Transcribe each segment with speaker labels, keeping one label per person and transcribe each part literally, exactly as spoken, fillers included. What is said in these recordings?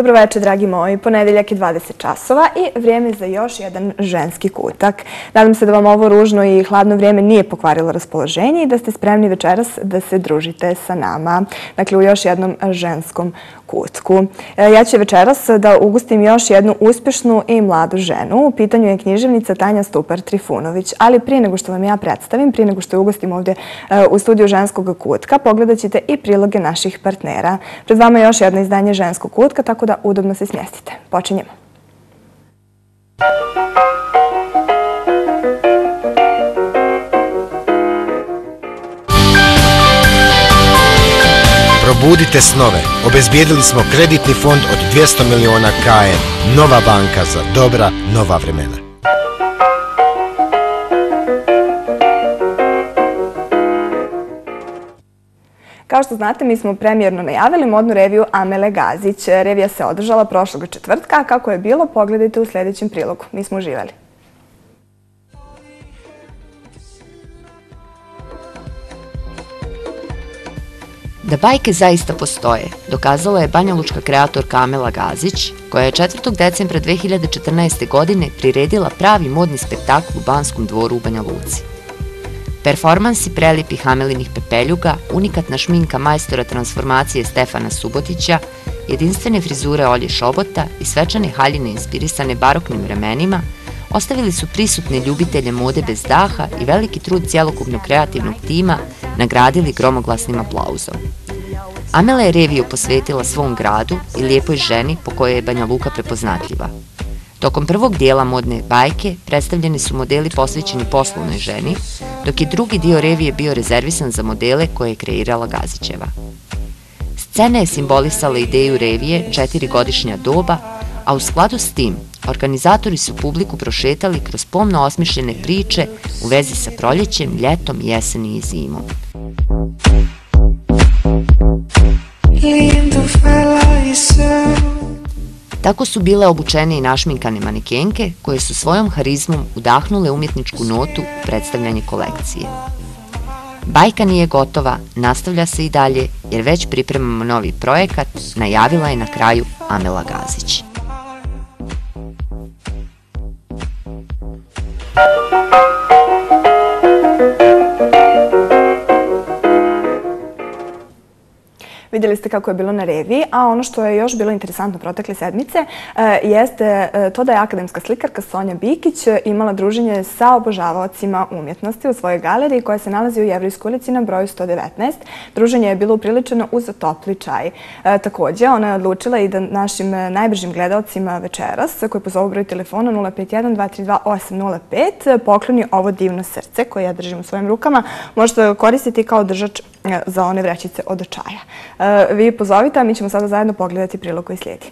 Speaker 1: Dobroveče, dragi moji. Ponedeljak je dvadeset časova i vrijeme za još jedan ženski kutak. Nadam se da vam ovo ružno i hladno vrijeme nije pokvarilo raspoloženje i da ste spremni večeras da se družite sa nama. Dakle, u još jednom ženskom kutku. Ja ću večeras da ugostim još jednu uspješnu i mladu ženu. U pitanju je književnica Tanja Stupar-Trifunović. Ali prije nego što vam ja predstavim, prije nego što je ugostim ovdje u studiju ženskog kutka, pogledat ćete i priloge naših partnera. Pred vama je još jedno izdanje ženskog kutka, tako da udobno se smjestite. Počinjemo.
Speaker 2: Probudite snove. Obezbijedili smo kreditni fond od dvjesto miliona K N. Nova banka za dobra, nova vremena.
Speaker 1: Kao što znate, mi smo premijerno najavili modnu reviju Amele Gazić. Revija se održala prošlog četvrtka, a kako je bilo, pogledajte u sljedećem prilogu. Mi smo uživali.
Speaker 3: Da bajke zaista postoje, dokazala je banjalučka kreatorka Amela Gazić, koja je četvrtog decembra dve hiljade četrnaeste. godine priredila pravi modni spektakl u Banskom dvoru u Banja Luci. Performansi prelipih Amelinih pepeljuga, unikatna šminka majstora transformacije Stefana Subotića, jedinstvene frizure Olje Šobota i svečane haljine inspirisane baroknim vremenima ostavili su prisutne ljubitelje mode bez daha i veliki trud cjelokupnog kreativnog tima nagradili gromoglasnim aplauzom. Amela je reviju posvetila svom gradu i lijepoj ženi po kojoj je Banja Luka prepoznatljiva. Tokom prvog dijela modne bajke predstavljeni su modeli posvećeni poslovnoj ženi, dok je drugi dio revije bio rezervisan za modele koje je kreirala Gazićeva. Scena je simbolisala ideju revije četirigodišnja doba, a u skladu s tim organizatori su publiku prošetali kroz pomno osmišljene priče u vezi sa proljećem, ljetom, jeseni i zimom. Tako su bile obučene i našminkane manekenke koje su svojom harizmom udahnule umjetničku notu u predstavljanje kolekcije. Bajka nije gotova, nastavlja se i dalje jer već pripremamo novi projekat, najavila je na kraju Amela Gazić.
Speaker 1: Vidjeli ste kako je bilo na reviji, a ono što je još bilo interesantno protekle sedmice jeste to da je akademska slikarka Sonja Bikić imala druženje sa obožavaocima umjetnosti u svojoj galeriji koja se nalazi u Jevrejskoj ulici na broju sto devetnaest. Druženje je bilo upriličeno uz topli čaj. Također, ona je odlučila i da našim najbržim gledalcima večeras, koji pozovu broj telefona nula pet jedan dva tri dva osam nula pet, pokloni ovo divno srce koje ja držim u svojim rukama. Možete koristiti kao držač za one vrećice od čaja. Vi pozovite, a mi ćemo sada zajedno pogledati prilog koji slijedi.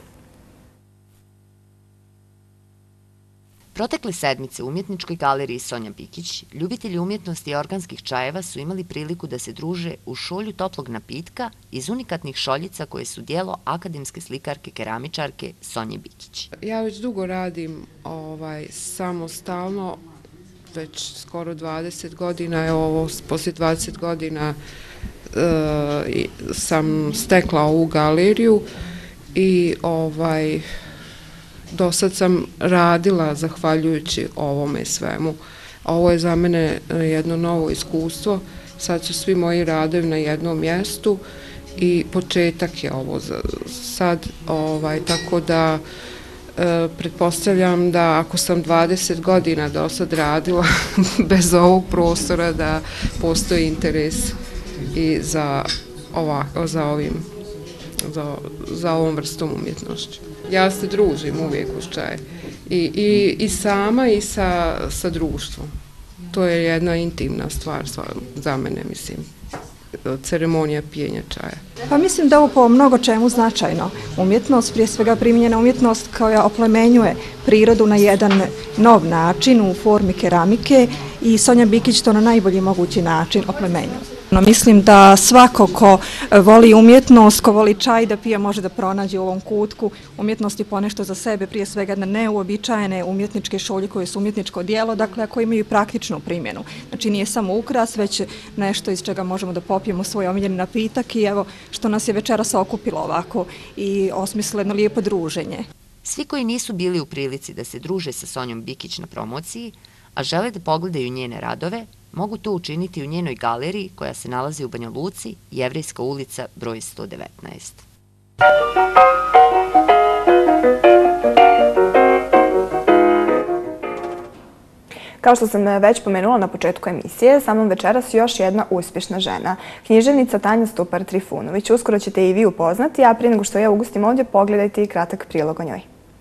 Speaker 3: Protekle sedmice u umjetničkoj galeriji Sonja Bikić ljubitelji umjetnosti i organskih čajeva su imali priliku da se druže u šolju toplog napitka iz unikatnih šoljica koje su dijelo akademske slikarke keramičarke Sonje Bikić.
Speaker 4: Ja već dugo radim ovaj, samostalno, već skoro dvadeset godina, evo ovo poslije dvadeset godina e, sam stekla ovu galeriju i ovaj do sad sam radila zahvaljujući ovome svemu. Ovo je za mene jedno novo iskustvo, sad su svi moji radovi na jednom mjestu i početak je ovo za sad, ovaj, tako da e, pretpostavljam da ako sam dvadeset godina do sad radila bez ovog prostora da postoji interes i za, ovako, za, ovim, za, za ovom vrstom umjetnošću. Ja se družim uvijek uz čaj I, i, i sama i sa, sa društvom. To je jedna intimna stvar za mene, mislim, ceremonija pijenja čaja.
Speaker 5: Pa mislim da ovo po mnogo čemu značajno. Umjetnost, prije svega primijenjena umjetnost koja oplemenjuje prirodu na jedan nov način u formi keramike i Sonja Bikić to na najbolji mogući način oplemenjuje. Mislim da svako ko voli umjetnost, ko voli čaj da pije, može da pronađe u ovom kutku umjetnosti ponešto za sebe, prije svega na neuobičajene umjetničke šolje koje su umjetničko dijelo, dakle koje imaju praktičnu primjenu. Znači nije samo ukras, već nešto iz čega možemo da popijemo svoj omiljeni napitak i evo što nas je večeras okupilo ovako i osmisleno lijepo druženje.
Speaker 3: Svi koji nisu bili u prilici da se druže sa Sonjom Bikić na promociji, a žele da pogledaju njene radove, mogu to učiniti u njenoj galeriji koja se nalazi u Banja Luci, Jevrejska ulica broj sto devetnaest.
Speaker 1: Kao što sam već pomenula na početku emisije, sa mnom večeras još jedna uspješna žena, književnica Tanja Stupar-Trifunović. Uskoro ćete i vi upoznati, a prije nego što ja ugostim ovdje, pogledajte i kratak prilog o njoj.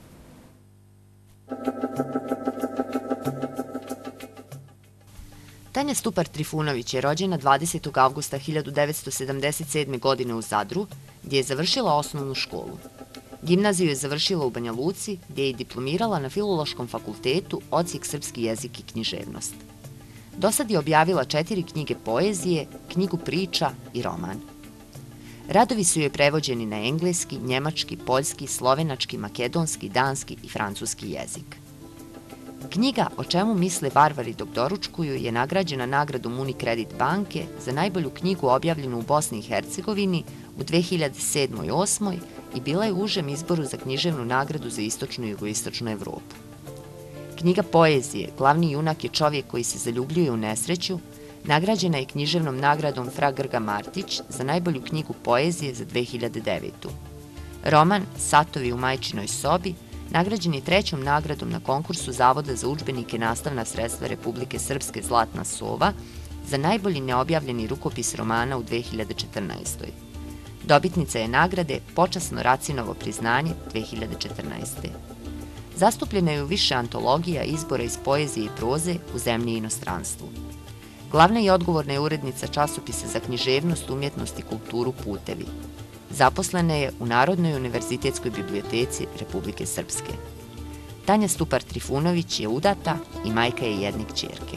Speaker 3: Tanja Stupar-Trifunović je rođena dvadesetog avgusta hiljadu devetsto sedamdeset sedme. godine u Zadru, gdje je završila osnovnu školu. Gimnaziju je završila u Banja Luci, gdje je i diplomirala na Filološkom fakultetu odsjek srpski jezik i književnost. Dosad je objavila četiri knjige poezije, knjigu priča i roman. Radovi su joj prevođeni na engleski, njemački, poljski, slovenački, makedonski, danski i francuski jezik. Knjiga O čemu misle Varvari dok doručkuju je nagrađena nagradom Unicredit banke za najbolju knjigu objavljenu u Bosni i Hercegovini u dve hiljade sedmoj i osmoj. i bila je u užem izboru za književnu nagradu za istočnu i jugoistočnu Evropu. Knjiga poezije Glavni junak je čovjek koji se zaljubljuje u nesreću nagrađena je književnom nagradom Fra Grga Martić za najbolju knjigu poezije za dve hiljade devetu. Roman Satovi u majčinoj sobi nagrađen je trećom nagradom na konkursu Zavoda za udžbenike nastavna sredstva Republike Srpske Zlatna sova za najbolji neobjavljeni rukopis romana u dve hiljade četrnaestoj. Dobitnica je nagrade Počasno Racinovo priznanje dve hiljade četrnaeste. Zastupljena je u više antologija izbora iz poezije i proze u zemlji i inostranstvu. Glavna i odgovorna je urednica časopisa za književnost, umjetnost i kulturu Putevi. Zaposlena je u Narodnoj univerzitetskoj biblioteci Republike Srpske. Tanja Stupar-Trifunović je udata i majka je jedne kćerke.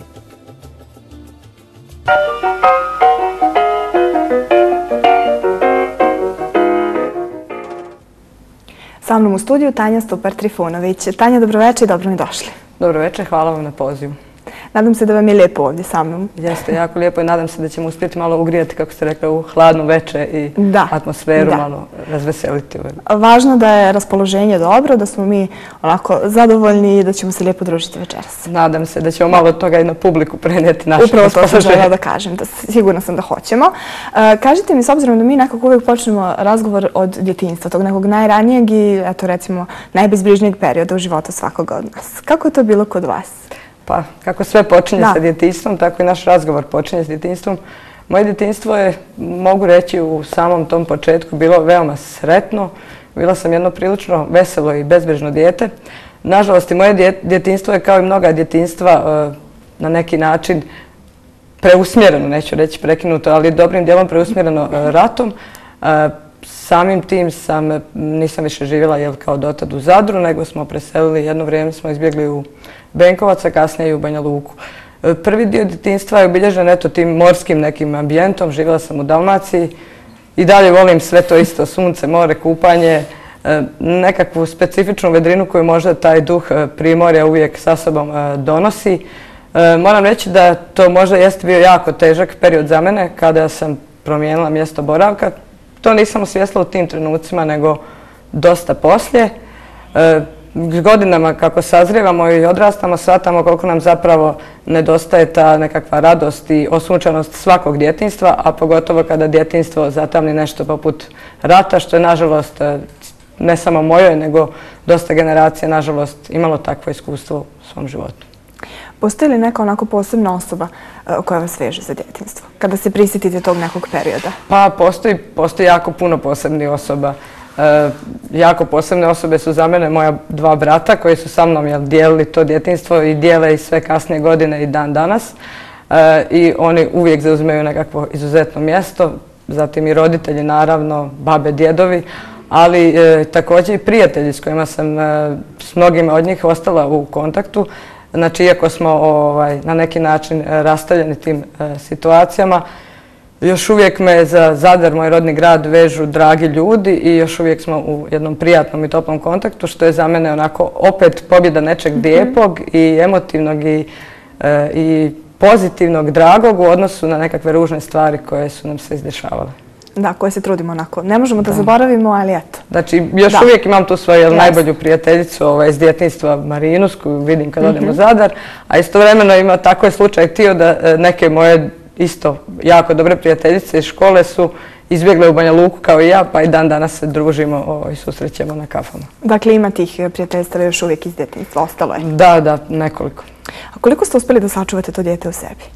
Speaker 1: Sa mnom u studiju Tanja Stupar-Trifunović. Tanja, dobroveče i dobro mi došli.
Speaker 6: Dobroveče, hvala vam na pozivu.
Speaker 1: Nadam se da vam je lijepo ovdje sa mnom.
Speaker 6: Jeste, jako lijepo i nadam se da ćemo uspjeti malo ugrijati, kako ste rekla, u hladno veče i atmosferu malo razveseliti.
Speaker 1: Važno da je raspoloženje dobro, da smo mi onako zadovoljni i da ćemo se lijepo družiti večeras.
Speaker 6: Nadam se da ćemo malo od toga i na publiku prenijeti naše
Speaker 1: raspoloženje. Upravo to sam željela da kažem, sigurno sam da hoćemo. Kažite mi, s obzirom da mi nekako uvijek počnemo razgovor od djetinjstva, tog nekog najranijeg i, eto recimo, najbezbrižnijeg perioda u životu svakoga od nas. Kako je to bilo kod vas?
Speaker 6: Pa, kako sve počinje sa djetinjstvom, tako i naš razgovor počinje s djetinjstvom. Moje djetinjstvo je, mogu reći, u samom tom početku bilo veoma sretno. Bila sam jedno prilično veselo i bezbrižno dijete. Nažalost, i moje djetinjstvo je kao i mnoga djetinjstva na neki način preusmjereno, neću reći prekinuto, ali dobrim dijelom preusmjereno ratom. Samim tim sam, nisam više živjela kao dotad u Zadru, nego smo preselili, jedno vrijeme smo izbjegli u Benkovac, a kasnije i u Banja Luku. Prvi dio djetinjstva je obilježen eto tim morskim nekim ambijentom, živjela sam u Dalmaciji i dalje volim sve to isto, sunce, more, kupanje, nekakvu specifičnu vedrinu koju možda taj duh primorja uvijek sa sobom donosi. Moram reći da to možda jeste bio jako težak period za mene kada sam promijenila mjesto boravka. To nisam osvijestila u tim trenucima, nego dosta poslije. Godinama kako sazrijevamo i odrastamo, shvatamo koliko nam zapravo nedostaje ta nekakva radost i osunčanost svakog djetinjstva, a pogotovo kada djetinjstvo zatamni nešto poput rata, što je nažalost ne samo mojoj, nego dosta generacija nažalost imalo takvo iskustvo u svom životu.
Speaker 1: Postoji li neka onako posebna osoba koja vas veže za djetinjstvo, kada se prisjetite tog nekog perioda?
Speaker 6: Pa postoji, postoji jako puno posebnih osoba. E, jako posebne osobe su za mene moja dva brata koji su sa mnom jel, dijelili to djetinjstvo i dijele i sve kasnije godine i dan danas. E, I oni uvijek zauzimaju nekakvo izuzetno mjesto, zatim i roditelji naravno, babe, djedovi, ali e, također i prijatelji s kojima sam e, s mnogima od njih ostala u kontaktu. Znači, iako smo ovaj, na neki način rastavljeni tim e, situacijama, još uvijek me za Zadar, moj rodni grad, vežu dragi ljudi i još uvijek smo u jednom prijatnom i toplom kontaktu, što je za mene onako opet pobjeda nečeg lijepog i emotivnog i, e, i pozitivnog, dragog u odnosu na nekakve ružne stvari koje su nam se izdešavale.
Speaker 1: Da, koje se trudimo onako. Ne možemo da, da zaboravimo, ali eto.
Speaker 6: Znači, još da. uvijek imam tu svoju yes. najbolju prijateljicu ovaj, iz djetinjstva Marinu, s koju vidim kad odem mm-hmm. u Zadar, a istovremeno ima tako je slučaj tio da neke moje isto jako dobre prijateljice iz škole su izbjegle u Banja Luku kao i ja, pa i dan danas se družimo ovaj, i susrećemo na kafama.
Speaker 1: Dakle, ima tih prijateljstva još uvijek iz djetinjstva, ostalo je?
Speaker 6: Da, da, nekoliko.
Speaker 1: A koliko ste uspjeli da sačuvate to dijete u sebi?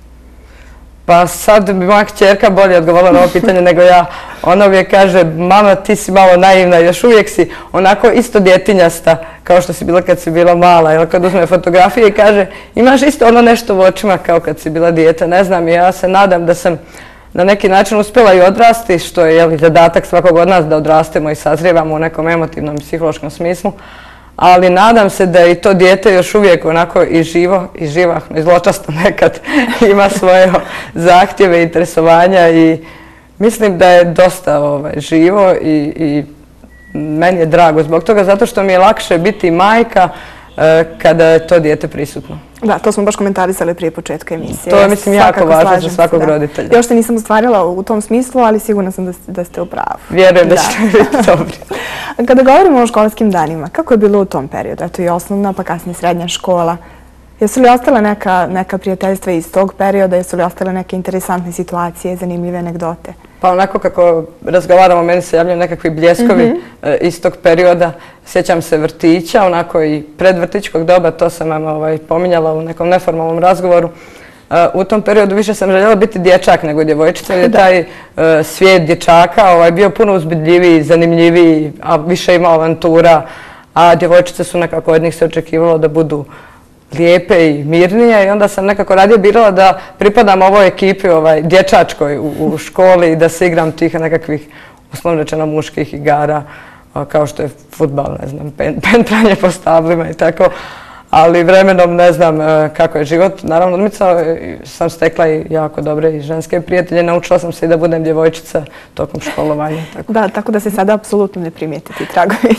Speaker 6: Pa sad bi moja kćerka bolje odgovorila na ovo pitanje nego ja. Ona uvijek kaže, mama ti si malo naivna, još uvijek si onako isto djetinjasta kao što si bila kad si bila mala. Ili kad uzme fotografije i kaže, imaš isto ono nešto u očima kao kad si bila dijete. Ne znam, ja se nadam da sam na neki način uspjela i odrasti, što je jeli, zadatak svakog od nas da odrastemo i sazrijevamo u nekom emotivnom i psihološkom smislu. Ali nadam se da i to dijete još uvijek onako i živo, i živahno, i zločasto nekad ima svoje zahtjeve i interesovanja i mislim da je dosta ovaj, živo i, i meni je drago zbog toga, zato što mi je lakše biti majka e, kada je to dijete prisutno.
Speaker 1: Da, to smo baš komentarisali prije početka emisije.
Speaker 6: To je, mislim, jako važno za svakog roditelja.
Speaker 1: Još se nisam ostvarila u tom smislu, ali sigurna sam da, da ste u pravu.
Speaker 6: Vjerujem da, da ćete biti dobri.
Speaker 1: Kada govorimo o školskim danima, kako je bilo u tom periodu? Eto i osnovna, pa kasnije srednja škola. Jesu li ostale neka, neka prijateljstva iz tog perioda? Jesu li ostale neke interesantne situacije, zanimljive anegdote?
Speaker 6: Pa onako kako razgovaramo, meni se javljaju nekakvi bljeskovi mm-hmm. iz tog perioda. Sjećam se vrtića, onako i predvrtićkog doba, to sam vam ovaj, pominjala u nekom neformalnom razgovoru. U tom periodu više sam željela biti dječak nego djevojčica, jer je taj uh, svijet dječaka ovaj, bio puno uzbudljiviji, zanimljiviji, a više ima avantura, a djevojčice su nekako od njih se očekivalo da budu lijepe i mirnije i onda sam nekako radije birala da pripadam ovoj ekipi ovaj, dječačkoj u, u školi i da se igram tih nekakvih, uslovno rečeno, muških igara, kao što je fudbal, ne znam, pen, pentranje po stablima i tako. Ali vremenom ne znam kako je život. Naravno, odmicao sam stekla i jako dobre i ženske prijatelje. Naučila sam se i da budem djevojčica tokom školovanja. Tako.
Speaker 1: Da, tako da se sada apsolutno ne primijeti ti tragovi.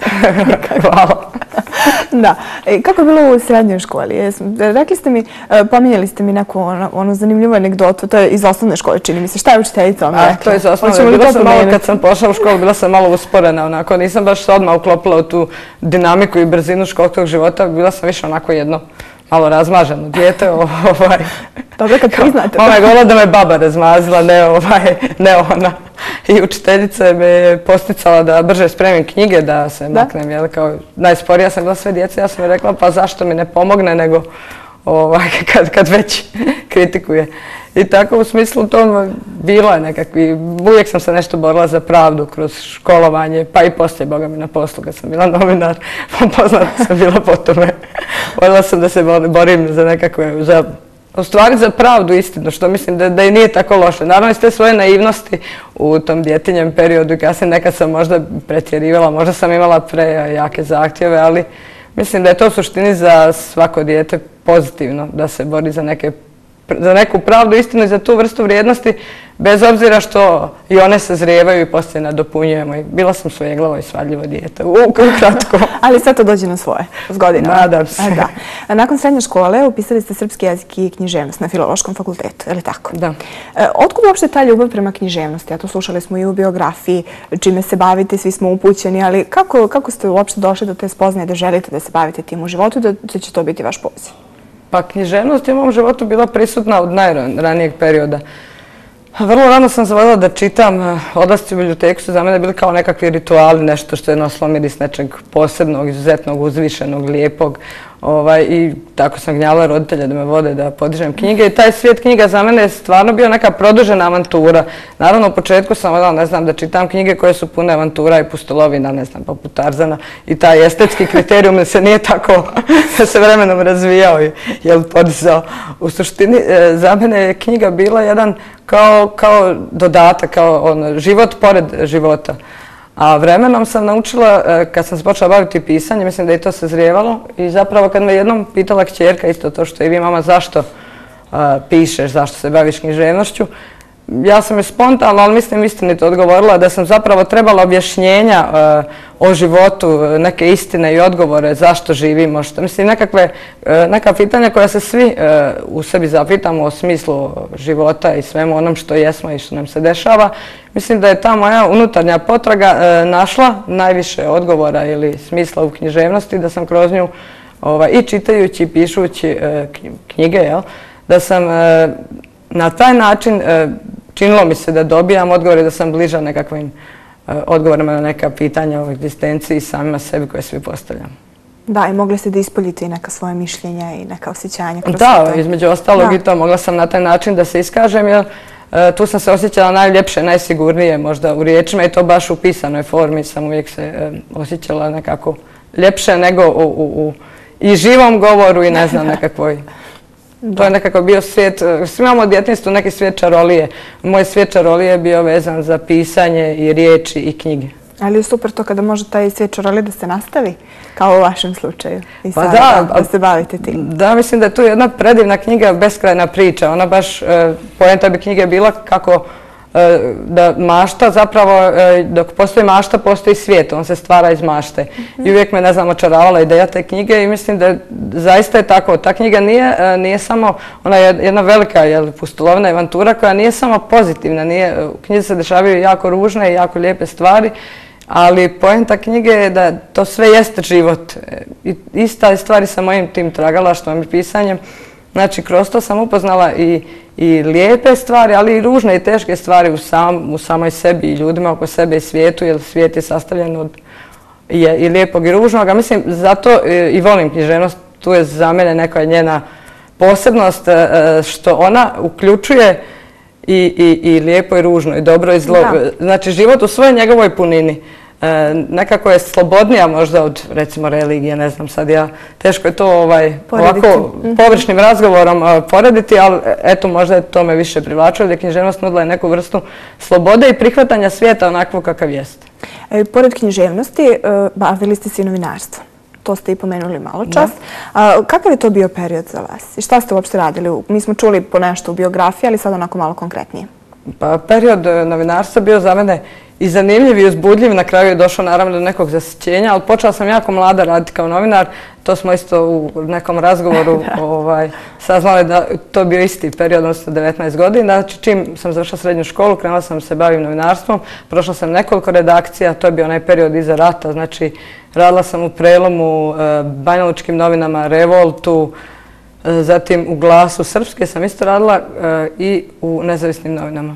Speaker 6: Hvala.
Speaker 1: Da. E, kako je bilo u srednjoj školi? Rekli ste mi, pominjali ste mi neku onu, onu zanimljivu anegdotu, to je iz osnovne škole, čini mi se. Šta je učiteljica vam rekla?
Speaker 6: To je iz osnovne. Bila sam malo, kad sam pošla u školu, bila sam malo usporena, onako. Nisam baš se odmah uklopila u tu dinamiku i brzinu školskog života. Bila sam više onako jedno malo razmaženo dijete. Ovaj.
Speaker 1: Dobro, kad priznate to.
Speaker 6: Ona je govorila da me baba razmazila, ne, ovaj, ne ona. I učiteljica me je posticala da brže spremim knjige, da se da? maknem, jel, kao najsporija sam bila sve djece, ja sam mi rekla pa zašto mi ne pomogne, nego ovaj, kad, kad već kritikuje. I tako u smislu to bilo je nekakvi, uvijek sam se nešto borila za pravdu kroz školovanje, pa i poslije, boga mi, na poslu kad sam bila novinar, poznata sam bila po tome. Voljela sam da se borim za nekakve, za u stvari za pravdu, istinu, što mislim da, da i nije tako loše. Naravno, iz te svoje naivnosti u tom djetinjem periodu i kasnije nekad sam možda pretjerivala, možda sam imala prejake zahtjeve, ali mislim da je to u suštini za svako dijete pozitivno da se bori za, neke, za neku pravdu, istinu i za tu vrstu vrijednosti, bez obzira što i one sazrijevaju i poslije nadopunjujemo. I bila sam svojeglavo i svadljivo dijete, ukratko.
Speaker 1: Ali sve to dođe na svoje, s godinama.
Speaker 6: Nadam se.
Speaker 1: A, da. Nakon srednje škole upisali ste srpski jezik i književnost na Filološkom fakultetu, je li tako?
Speaker 6: Da.
Speaker 1: E, otkud uopšte ta ljubav prema književnosti? Ja to slušali smo i u biografiji, čime se bavite, svi smo upućeni, ali kako, kako ste uopšte došli do te spoznaje da želite da se bavite tim u životu i da, da će to biti vaš poziv?
Speaker 6: Pa književnost je u mom životu bila prisutna od najranijeg perioda. Vrlo rano sam zavoljela da čitam, odlasci u biblioteku su za mene bili kao nekakvi rituali, nešto što je nosilo miris nečeg posebnog, izuzetnog, uzvišenog, lijepog. Ovaj, I tako sam gnjala roditelja da me vode da podižem knjige. I taj svijet knjiga za mene je stvarno bio neka produžena avantura. Naravno, u početku sam voljela, ne znam, da čitam knjige koje su pune avantura i pustolovina, ne znam, poput Tarzana. I taj estetski kriterijum se nije tako se vremenom razvijao i jel, podizao. U suštini, za mene je knjiga bila jedan kao, kao dodatak, kao on, život pored života. A vremenom sam naučila, kad sam se počela baviti pisanjem, mislim da je to sazrijevalo i zapravo kad me jednom pitala kćerka, isto to što i vi, mama, zašto uh, pišeš, zašto se baviš književnošću, ja sam je spontano, ali mislim istinito odgovorila da sam zapravo trebala objašnjenja o životu, neke istine i odgovore zašto živimo. Mislim, neka pitanja koja se svi u sebi zapitamo o smislu života i svemu onom što jesmo i što nam se dešava. Mislim da je ta moja unutarnja potraga našla najviše odgovora ili smisla u književnosti, da sam kroz nju i čitajući i pišući knjige, da sam na taj način činilo mi se da dobijam odgovore, da sam bliža nekakvim odgovorima na neka pitanja o egzistenciji i samima sebi koje svi postavljam.
Speaker 1: Da, i mogli ste da ispoljite i neka svoje mišljenja i neka osjećanja kroz
Speaker 6: Da, između ostalog i to mogla sam na taj način da se iskažem, jer tu sam se osjećala najljepše, najsigurnije možda u riječima i to baš u pisanoj formi sam uvijek se osjećala nekako ljepše nego u i živom govoru i ne znam nekakvoj. To je nekako bio svijet, svi imamo od djetinjstva neki svijet čarolije. Moj svijet čarolije je bio vezan za pisanje i riječi i knjige.
Speaker 1: Ali je super to kada može taj svijet čarolije da se nastavi, kao u vašem slučaju. I sada da se bavite tim.
Speaker 6: Da, mislim da je tu jedna predivna knjiga, beskrajna priča. Ona baš, poenta bi knjige bila kako da mašta zapravo, dok postoji mašta, postoji svijet, on se stvara iz mašte. I uvijek me, ne znam, očaravala ideja te knjige i mislim da zaista je tako. Ta knjiga nije samo, ona je jedna velika pustolovna avantura koja nije samo pozitivna, u knjizi se dešavaju jako ružne i jako lijepe stvari, ali poenta knjige je da to sve jeste život. Ista stvari sa mojim tim tragalaštvom i pisanjem. Znači, kroz to sam upoznala i i lijepe stvari, ali i ružne i teške stvari u samoj sebi i ljudima oko sebe i svijetu, jer svijet je sastavljen od i lijepog i ružnog. Mislim, zato i volim književnost, tu je za mene neka njena posebnost što ona uključuje i lijepo i ružno, i dobro i zlo. Znači, život u svojoj njegovoj punini. Nekako je slobodnija možda od, recimo, religije, ne znam, sad ja, teško je to ovako površnim razgovorom porediti, ali eto, možda je to me više privlačilo, da je književnost nudila neku vrstu slobode i prihvatanja svijeta onakvog kakav jeste.
Speaker 1: Pored književnosti, bavili ste se i novinarstvom. To ste i pomenuli malo čas. Kakav je to bio period za vas? I šta ste uopšte radili? Mi smo čuli po nešto u biografiji, ali sad onako malo konkretnije.
Speaker 6: Pa period novinarstva bio za mene i zanimljiv i uzbudljiv. Na kraju je došao naravno do nekog zasićenja, ali počela sam jako mlada raditi kao novinar. To smo isto u nekom razgovoru saznali da to bio isti period, odnosno devetnaest godina. Znači, čim sam završila srednju školu, krenula sam se bavim novinarstvom. Prošla sam nekoliko redakcija, to je bio onaj period iza rata. Znači, radila sam u Prelomu, Banjalučkim novinama, Revoltu, zatim u Glasu Srpske sam isto radila i u nezavisnim novinama.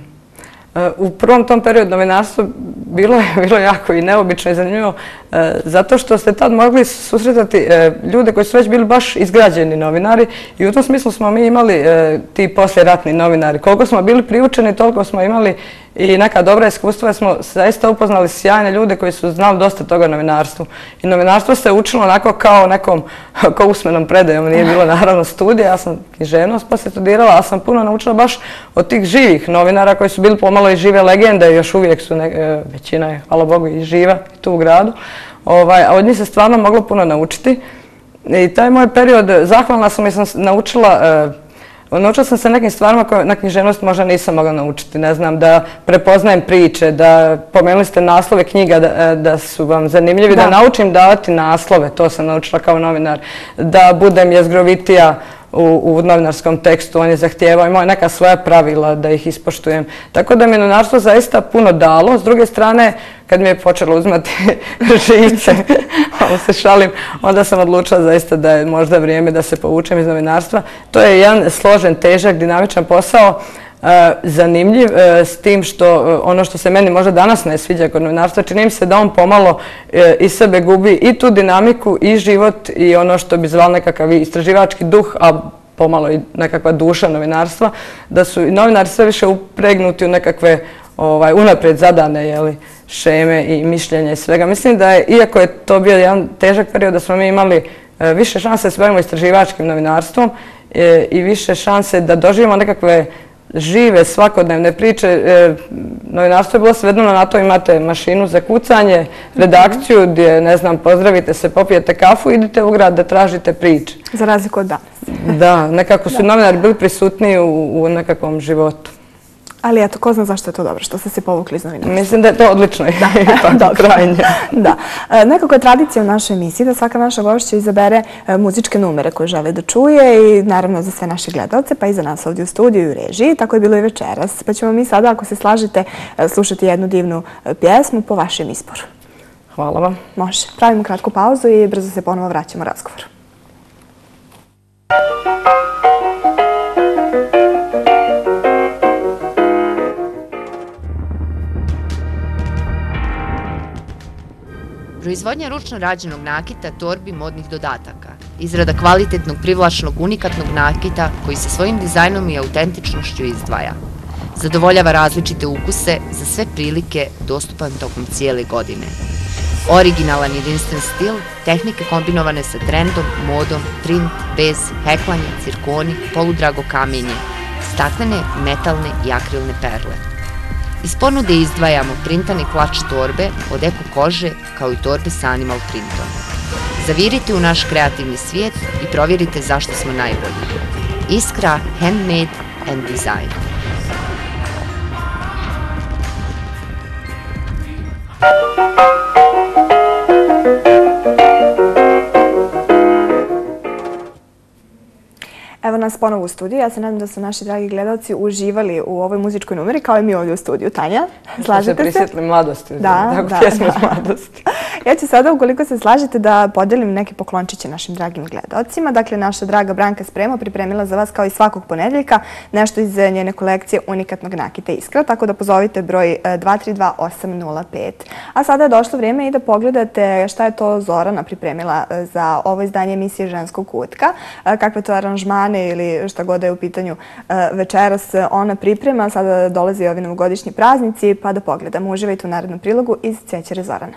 Speaker 6: U prvom tom periodu novinarstvo bilo je jako i neobično i zanimljivo zato što ste tad mogli susretati ljude koji su već bili baš izgrađeni novinari i u tom smislu smo mi imali ti posljeratni novinari. Koliko smo bili priučeni, toliko smo imali i neka dobra iskustva jer smo zaista upoznali sjajne ljude koji su znali dosta toga o novinarstvu. I novinarstvo se učilo onako kao nekom kao usmenom predajom, nije bilo naravno studija, ja sam književnost poslije studirala, ali sam puno naučila baš od tih živih novinara koji su bili pomalo i žive legende i još uvijek su, većina je, hvala Bogu, i živa tu u gradu. A od njih se stvarno moglo puno naučiti. I taj moj period, zahvalna sam jer sam naučila Naučila sam se nekim stvarima koje na književnost možda nisam mogla naučiti. Ne znam, da prepoznajem priče, da pomenuli ste naslove knjiga, da su vam zanimljivi, da naučim davati naslove, to sam naučila kao novinar, da budem jezgrovitija u novinarskom tekstu, on je zahtijevao, imao neka svoja pravila da ih ispoštujem. Tako da mi je novinarstvo zaista puno dalo. S druge strane, kad mi je počelo uzmati živce, ovo se šalim, onda sam odlučila zaista da je možda vrijeme da se povučem iz novinarstva. To je jedan složen, težak, dinamičan posao, zanimljiv s tim što ono što se meni možda danas ne sviđa kod novinarstva, čini mi se da on pomalo iz sebe gubi i tu dinamiku i život i ono što bi zvali nekakav istraživački duh, a pomalo i nekakva duša novinarstva, da su i novinari sve više upregnuti u nekakve unaprijed zadane šeme i mišljenja i svega. Mislim da je, iako je to bio jedan težak period, da smo mi imali više šanse da se bavimo istraživačkim novinarstvom i više šanse da doživimo nekakve žive, svakodnevne priče. Novinarstvo je bilo svedeno na to, imate mašinu za kucanje, redakciju gdje, ne znam, pozdravite se, popijete kafu, idite u grad da tražite priče.
Speaker 1: Za razliku od danas.
Speaker 6: Da, nekako su novinari bili prisutniji u nekakvom životu.
Speaker 1: Ali eto, ko zna zašto je to dobro, što ste se povukli iz novinarstva?
Speaker 6: Mislim da je to odlično i tako krajnje.
Speaker 1: Da. Nekako je tradicija u našoj emisiji da svaka naša gošća izabere muzičke numere koje žele da čuje i naravno za sve naše gledalce, pa i za nas ovdje u studiju i u režiji. Tako je bilo i večeras. Pa ćemo mi sada, ako se slažete, slušati jednu divnu pjesmu po vašem izboru.
Speaker 6: Hvala vam.
Speaker 1: Može. Pravimo kratku pauzu i brzo se ponovo vraćamo razgovoru.
Speaker 3: Proizvodnja ručno rađenog nakita, torbi, modnih dodataka. Izrada kvalitetnog, privlačnog, unikatnog nakita koji se svojim dizajnom i autentičnošću izdvaja. Zadovoljava različite ukuse za sve prilike, dostupan tokom cijele godine. Originalan jedinstven stil, tehnike kombinovane sa trendom, modom, print, bez, heklanje, cirkoni, poludrago kamenje, staklene, metalne i akrilne perle. Iz ponude izdvajamo printane klač torbe od eko kože kao i torbe sa animal printom. Zavirite u naš kreativni svijet i provjerite zašto smo najbolji. Iskra, handmade and design.
Speaker 1: Evo nas ponovo u studiju. Ja se nadam da su naši dragi gledalci uživali u ovoj muzičkoj numeri, kao i mi ovdje u studiju. Tanja, slažete se?
Speaker 6: Se prisjetili mladosti.
Speaker 1: Da,
Speaker 6: tako pjesme iz mladosti.
Speaker 1: Ja ću sada, ukoliko se slažete, da podelim neke poklončiće našim dragim gledalcima. Dakle, naša draga Branka Spremo pripremila za vas, kao i svakog ponedjeljka, nešto iz njene kolekcije unikatnog nakita Iskra, tako da pozovite broj dva tri dva osam nula pet. A sada je došlo vrijeme i da pogledate šta je to Zorana pripremila za ovo izdanje emisije Ženskog kutka, kakve to aranžmane ili šta god je u pitanju večeras ona priprema. Sada dolazi ovi novogodišnji praznici, pa da pogledamo. Uživajte u narednom prilogu iz Cvećare Zorana.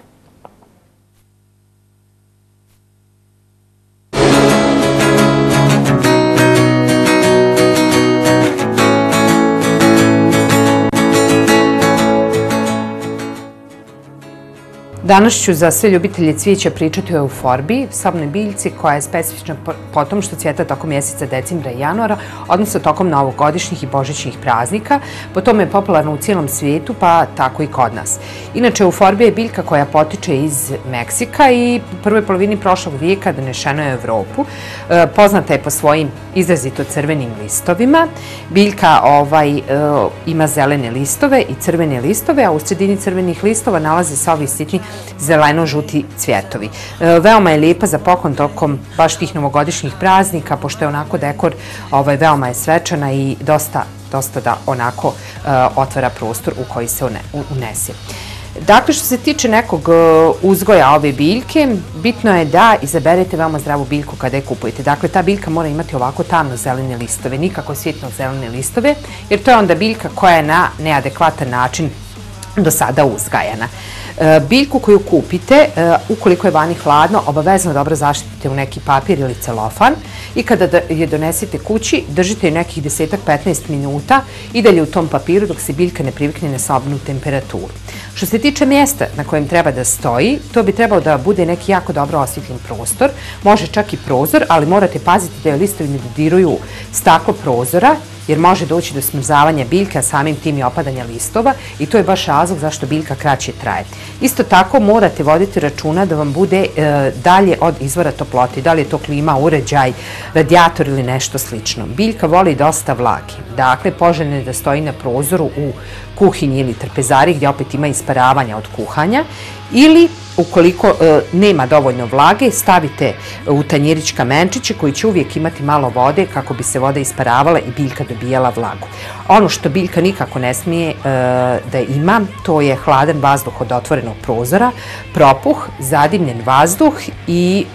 Speaker 7: Danas ću za sve ljubitelje cvijeća pričati o euforbiji, sobnoj biljci koja je specifična po tom što cvjeta tokom mjeseca decembra i januara, odnosno tokom novogodišnjih i božićnih praznika. Po tome je popularna u cijelom svijetu, pa tako i kod nas. Inače, euforbija je biljka koja potiče iz Meksika i u prvoj polovini prošlog vijeka donešena je u Evropu. Poznata je po svojim izrazito crvenim listovima. Biljka ovaj, ima zelene listove i crvene listove, a u sredini crvenih listova nalaze se ovi sitni zeleno-žuti cvjetovi. Veoma je lijepa za poklon tokom baš tih novogodišnjih praznika, pošto je onako dekor veoma je svečana i dosta da onako otvara prostor u koji se unese. Dakle, što se tiče nekog uzgoja ove biljke, bitno je da izaberete veoma zdravu biljku kada je kupujete. Dakle, ta biljka mora imati ovako tamno zelene listove, nikako svjetlo zelene listove, jer to je onda biljka koja je na neadekvatan način do sada uzgajana. Biljku koju kupite, ukoliko je vani hladno, obavezno dobro zaštitite u neki papir ili celofan i kada je donesete kući, držite je nekih deset do petnaest minuta i dalje u tom papiru dok se biljka ne privikne na sobnu temperaturu. Što se tiče mjesta na kojem treba da stoji, to bi trebao da bude neki jako dobro osvjetljen prostor, može čak i prozor, ali morate paziti da je listovi ne dodiruju staklo prozora, jer može doći do smrzavanja biljke, a samim tim i opadanja listova i to je baš razlog zašto biljka kraće traje. Isto tako morate voditi računa da vam bude dalje od izvora toplote, da li je to klima, uređaj, radijator ili nešto slično. Biljka voli dosta vlage, dakle poželjno je da stoji na prozoru u kuhinji ili trpezari gdje opet ima isparavanja od kuhanja ili ukoliko nema dovoljno vlage, stavite u tanjirić kamenčiće koji će uvijek imati malo vode kako bi se voda isparavala i biljka dobijala vlagu. Ono što biljka nikako ne smije da ima, to je hladan vazduh od otvorenog prozora, propuh, zadimljen vazduh i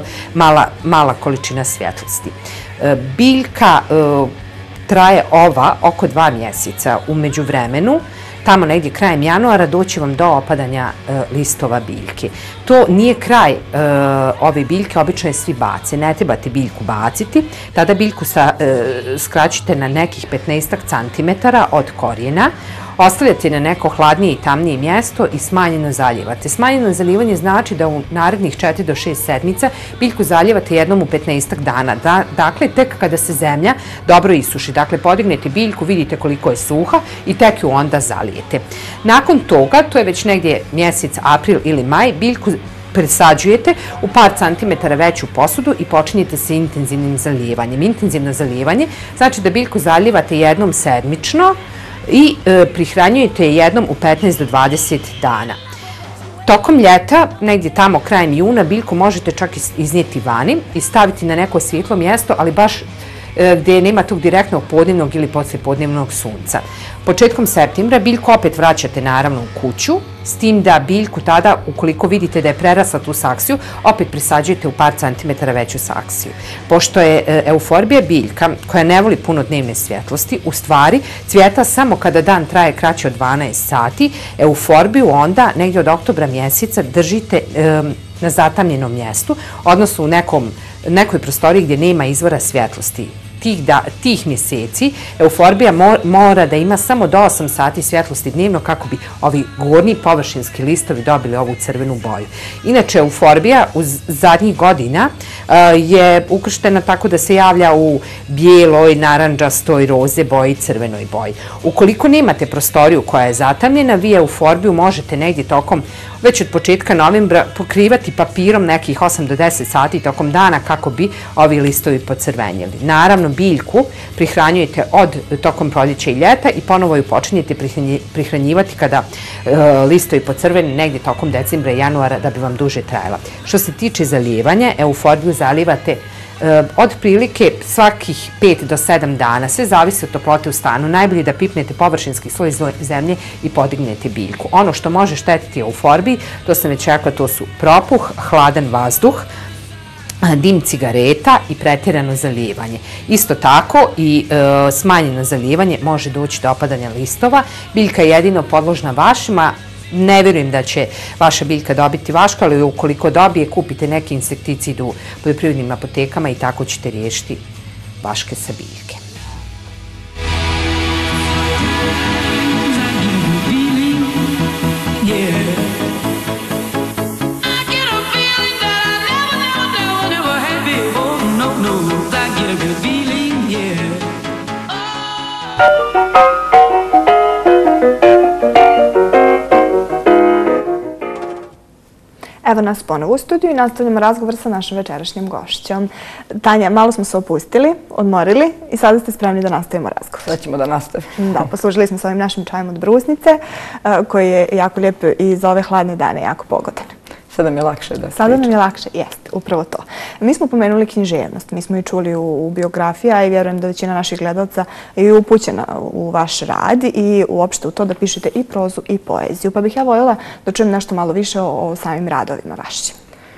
Speaker 7: mala količina svjetlosti. Biljka traje ova oko dva mjeseca. U međuvremenu, tamo negdje krajem januara, doći vam do opadanja listova biljke. To nije kraj ove biljke, obično je svi bace. Ne trebate biljku baciti, tada biljku skraćite na nekih petnaest centimetara od korijena. ostavljate na neko hladnije i tamnije mjesto i smanjeno zaljevate. Smanjeno zaljevanje znači da u narednih četiri do šest sedmica biljku zaljevate jednom u petnaestak dana. Dakle, tek kada se zemlja dobro isuši. Dakle, podignete biljku, vidite koliko je suha i tek ju onda zalijete. Nakon toga, to je već negdje mjesec april ili maj, biljku presađujete u par centimetara veću posudu i počinjete sa intenzivnim zalijevanjem. Intenzivno zalijevanje znači da biljku zalijevate jednom sedmično i e, prihranjujete je jednom u petnaest do dvadeset dana. Tokom ljeta, negdje tamo krajem juna, biljku možete čak iznijeti vani i staviti na neko svjetlo mjesto, ali baš gdje nema tog direktnog podnevnog ili poslijepodnevnog sunca. Početkom septembra biljku opet vraćate naravno u kuću, s tim da biljku tada, ukoliko vidite da je prerasla tu saksiju, opet presađujete u par centimetara veću saksiju. Pošto je euforbija biljka koja ne voli puno dnevne svjetlosti, u stvari cvjeta samo kada dan traje kraće od dvanaest sati, euforbiju onda negdje od oktobra mjeseca držite um, na zatamljenom mjestu, odnosno u nekom, nekoj prostoriji gdje nema izvora svjetlosti. Tih, da, tih mjeseci euforbija mor, mora da ima samo do osam sati svjetlosti dnevno kako bi ovi gornji površinski listovi dobili ovu crvenu boju. Inače, euforbija u zadnjih godina uh, je ukrštena tako da se javlja u bijeloj, narandžastoj, roze boji, crvenoj boji. Ukoliko nemate prostoriju koja je zatamljena, vi euforbiju možete negdje tokom već od početka novembra pokrivati papirom nekih osam do deset sati tokom dana kako bi ovi listovi pocrvenjeli. Naravno, biljku prihranjujete od tokom proljeća i ljeta i ponovo ju počinjete prihranjivati kada e, listovi pocrveni negdje tokom decembra i januara da bi vam duže trajala. Što se tiče zalijevanja, euforbiju zalijevate e, od prilike svakih pet do sedam dana, sve zavisi od toplote u stanu. Najbolje da pipnete površinski sloj zemlje i podignete biljku. Ono što može štetiti euforbiji, to sam već rekla, to su propuh, hladan vazduh, dim cigareta i pretjerano zalijevanje. Isto tako i e, smanjeno zalijevanje može doći do opadanja listova. Biljka je jedino podložna vašima. Ne vjerujem da će vaša biljka dobiti vašku, ali ukoliko dobije, kupite neki insekticid u poljoprivrednim apotekama i tako ćete riješiti vaške sa biljke.
Speaker 1: Evo nas ponovo u studiju i nastavljamo razgovor sa našom večerašnjom gošćom. Tanja, malo smo se opustili, odmorili i sada ste spremni da nastavimo razgovor.
Speaker 6: Sad ćemo da nastavimo.
Speaker 1: Da, poslužili smo s ovim našim čajem od brusnice, koji je jako lijep i za ove hladne dane jako pogodan.
Speaker 6: Sada nam je lakše da
Speaker 1: Sada nam je lakše, jeste, upravo to. Mi smo pomenuli književnost, mi smo i čuli u, u biografiji, a i vjerujem da većina naših gledalca je upućena u vaš rad i uopšte u to da pišete i prozu i poeziju. Pa bih ja voljela da čujem nešto malo više o, o samim radovima vašim.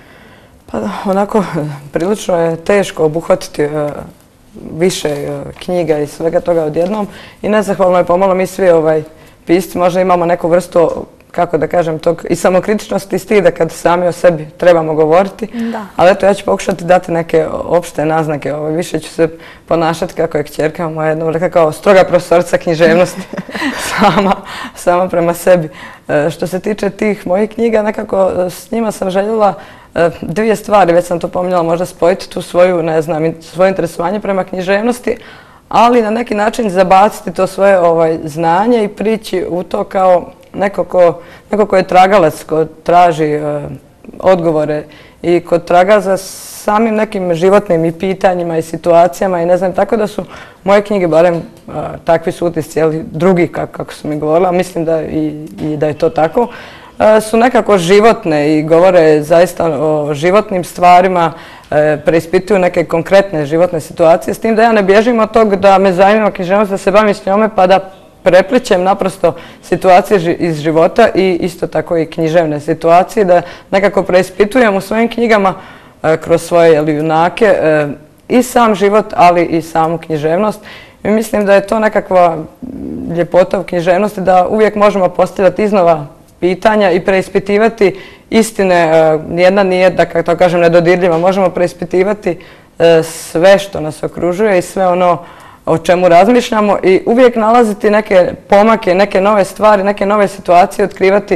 Speaker 6: Pa da, onako, prilično je teško obuhvatiti uh, više uh, knjiga i svega toga odjednom i nezahvalno je pomalo mi svi ovaj, pisci, možda imamo neku vrstu, kako da kažem, tog i samokritičnosti i stida kad sami o sebi trebamo govoriti. Da. Ali eto, ja ću pokušati dati neke opšte naznake. Ovo, više ću se ponašati kako je kćerka moja jednom rekla kao stroga profesorica književnosti sama, sama prema sebi. E, što se tiče tih mojih knjiga, nekako s njima sam željela e, dvije stvari, već sam to pominjala, možda spojiti tu svoju, ne znam, svoje interesovanje prema književnosti, ali na neki način zabaciti to svoje ovaj, znanje i prići u to kao neko ko, neko ko je tragalac, ko traži uh, odgovore i ko traga za samim nekim životnim i pitanjima i situacijama i ne znam, tako da su moje knjige, barem uh, takvi su utisci, ali drugi, kako, kako su mi govorila, mislim da i, i da je to tako, uh, su nekako životne i govore zaista o životnim stvarima, uh, preispituju neke konkretne životne situacije, s tim da ja ne bježim od tog da me zanima književnost, da se bavim s njome pa da prepličem naprosto situacije iz života i isto tako i književne situacije, da nekako preispitujem u svojim knjigama e, kroz svoje jeli, junake e, i sam život, ali i samu književnost. I mislim da je to nekakva ljepota u književnosti, da uvijek možemo postavljati iznova pitanja i preispitivati istine. E, nijedna nije, da kako to kažem, nedodirljiva. Možemo preispitivati e, sve što nas okružuje i sve ono o čemu razmišljamo i uvijek nalaziti neke pomake, neke nove stvari, neke nove situacije, otkrivati,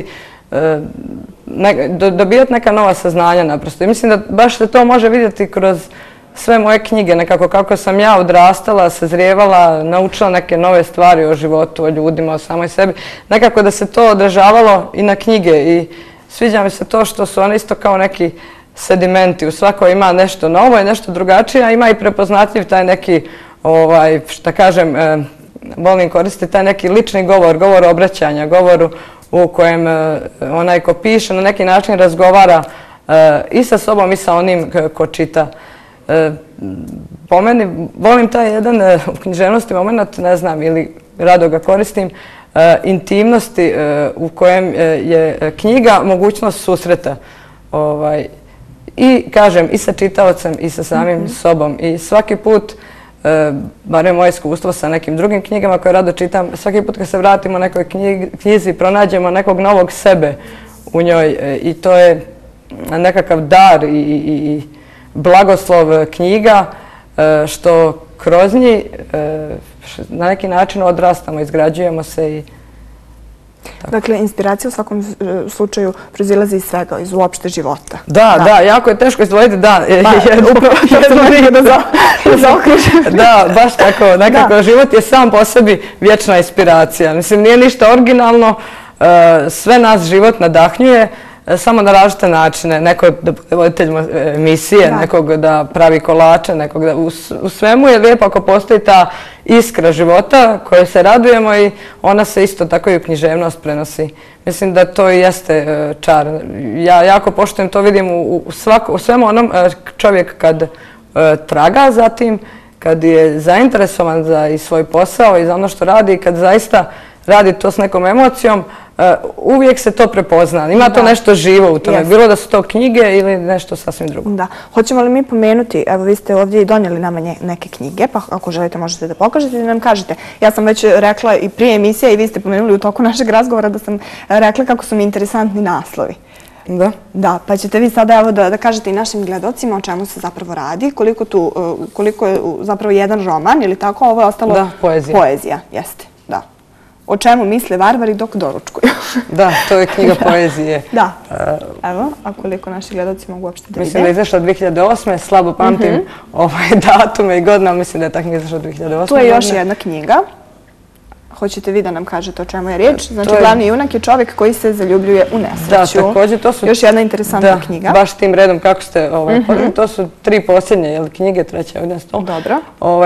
Speaker 6: dobijati neka nova saznanja naprosto. I mislim da baš se to može vidjeti kroz sve moje knjige, nekako kako sam ja odrastala, sazrijevala, naučila neke nove stvari o životu, o ljudima, o samoj sebi. Nekako da se to odražavalo i na knjige i sviđa mi se to što su one isto kao neki sedimenti. U svakoj ima nešto novo i nešto drugačije, a ima i prepoznatljiv taj neki, šta kažem, volim koristiti taj neki lični govor, govor obraćanja, govor u kojem onaj ko piše na neki način razgovara i sa sobom i sa onim ko čita. Po meni, volim taj jedan u književnosti moment, ne znam, ili rado ga koristim, intimnosti u kojem je knjiga mogućnost susreta. I, kažem, i sa čitaocem i sa samim sobom. I svaki put, barem moje iskustvo sa nekim drugim knjigama koje rado čitam, svaki put kad se vratimo nekoj knjizi, pronađemo nekog novog sebe u njoj i to je nekakav dar i blagoslov knjiga što kroz njih na neki način odrastamo, izgrađujemo se i...
Speaker 1: Dakle, inspiracija u svakom slučaju proizilazi iz svega, iz uopšte života.
Speaker 6: Da, da, jako je teško izdvojiti, da.
Speaker 1: Upravo jedno nije da zaokružim.
Speaker 6: Da, baš tako, nekako život je sam po sebi vječna inspiracija. Mislim, nije ništa originalno, sve nas život nadahnjuje, samo na različite načine. Neko da bude voditelj emisije, nekog da pravi kolače, nekog da... U svemu je lijepo ako postoji ta iskra života kojoj se radujemo i ona se isto tako i u književnost prenosi. Mislim da to i jeste čar. Ja jako poštujem, to vidim u svemu onom čovjek kad traga za tim, kad je zainteresovan za i svoj posao i za ono što radi i kad zaista radi to s nekom emocijom, uvijek se to prepozna. Ima to nešto živo u tome. Bilo da su to knjige ili nešto sasvim drugo.
Speaker 1: Da. Hoćemo li mi pomenuti, evo vi ste ovdje i donijeli nama neke knjige, pa ako želite možete da pokažete i da nam kažete. Ja sam već rekla i prije emisije i vi ste pomenuli u toku našeg razgovora da sam rekla kako su mi interesantni naslovi.
Speaker 6: Da.
Speaker 1: Da, pa ćete vi sada evo da kažete i našim gledocima o čemu se zapravo radi, koliko je zapravo jedan roman ili tako, ovo je ostalo...
Speaker 6: Da, poezija.
Speaker 1: Poezija, jeste, da. O čemu misle varvari dok doručkuju.
Speaker 6: Da, to je knjiga poezije.
Speaker 1: Da. Evo, a koliko naši gledaoci mogu uopšte da vide.
Speaker 6: Mislim da je izašla dvije hiljade osme. Slabo pamtim datume i godine, ali mislim da je ta knjiga izašla dvije hiljade osme.
Speaker 1: Tu je još jedna knjiga. Hoćete vi da nam kažete o čemu je riječ? Znači, glavni junak je čovjek koji se zaljubljuje u nesreću.
Speaker 6: Da, također to su...
Speaker 1: Još jedna interesantna knjiga.
Speaker 6: Baš tim redom kako ste podali. To su tri posljednje knjige, treća ovdje na stolu.
Speaker 1: Dobro.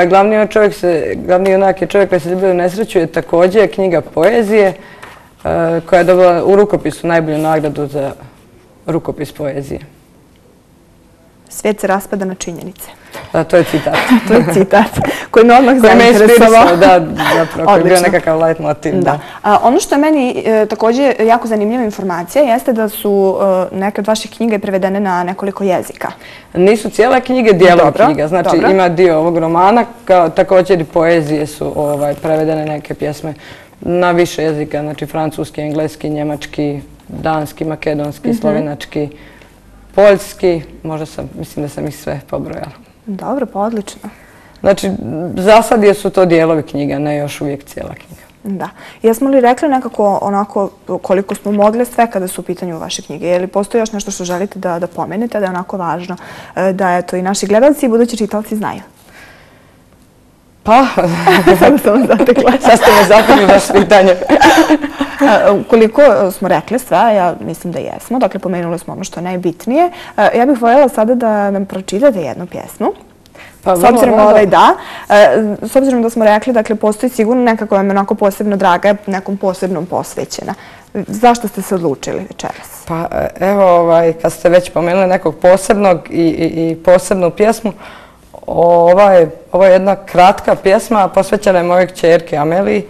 Speaker 6: Glavni junak je čovjek koji se zaljubljuje u nesreću je također knjiga poezije koja je dobila u rukopisu najbolju nagradu za rukopis poezije.
Speaker 1: Svijet se raspada na činjenice.
Speaker 6: Da, to je citat.
Speaker 1: To je citat koji me odmah zainteresovao.
Speaker 6: Da, zapravo, koji je bio nekakav light motiv.
Speaker 1: Ono što je meni također jako zanimljiva informacija jeste da su neke od vaših knjiga prevedene na nekoliko jezika.
Speaker 6: Nisu cijele knjige, dijelom knjiga. Znači ima dio ovog romana, također i poezije su prevedene neke pjesme na više jezika, znači francuski, engleski, njemački, danski, makedonski, slovenački, poljski, možda sam, mislim da sam ih sve pobrojala.
Speaker 1: Dobro, pa odlično.
Speaker 6: Znači, za sad su to dijelovi knjiga, ne još uvijek cijela knjiga.
Speaker 1: Da. Jesmo li rekli nekako onako koliko smo mogli sve kada su u pitanju vaše knjige? Je li postoji još nešto što želite da pomenete, da je onako važno da to i naši gledalci i budući čitalci znaju?
Speaker 6: Pa,
Speaker 1: sada sam vas zatekla.
Speaker 6: Sad ste me zatekli vaš pitanje.
Speaker 1: Koliko smo rekli sve, ja mislim da jesmo, dakle pomenuli smo ono što je najbitnije. Ja bih voljela sada da nam pročitate jednu pjesmu. S obzirom ovaj da, s obzirom da smo rekli, dakle postoji sigurno neka koja je onako posebno draga, nekom posebnom posvećena. Zašto ste se odlučili večeras?
Speaker 6: Pa evo, kad ste već pomenuli nekog posebnog i posebnu pjesmu, ovo je jedna kratka pjesma posvećena je mojoj kćerki Ameliji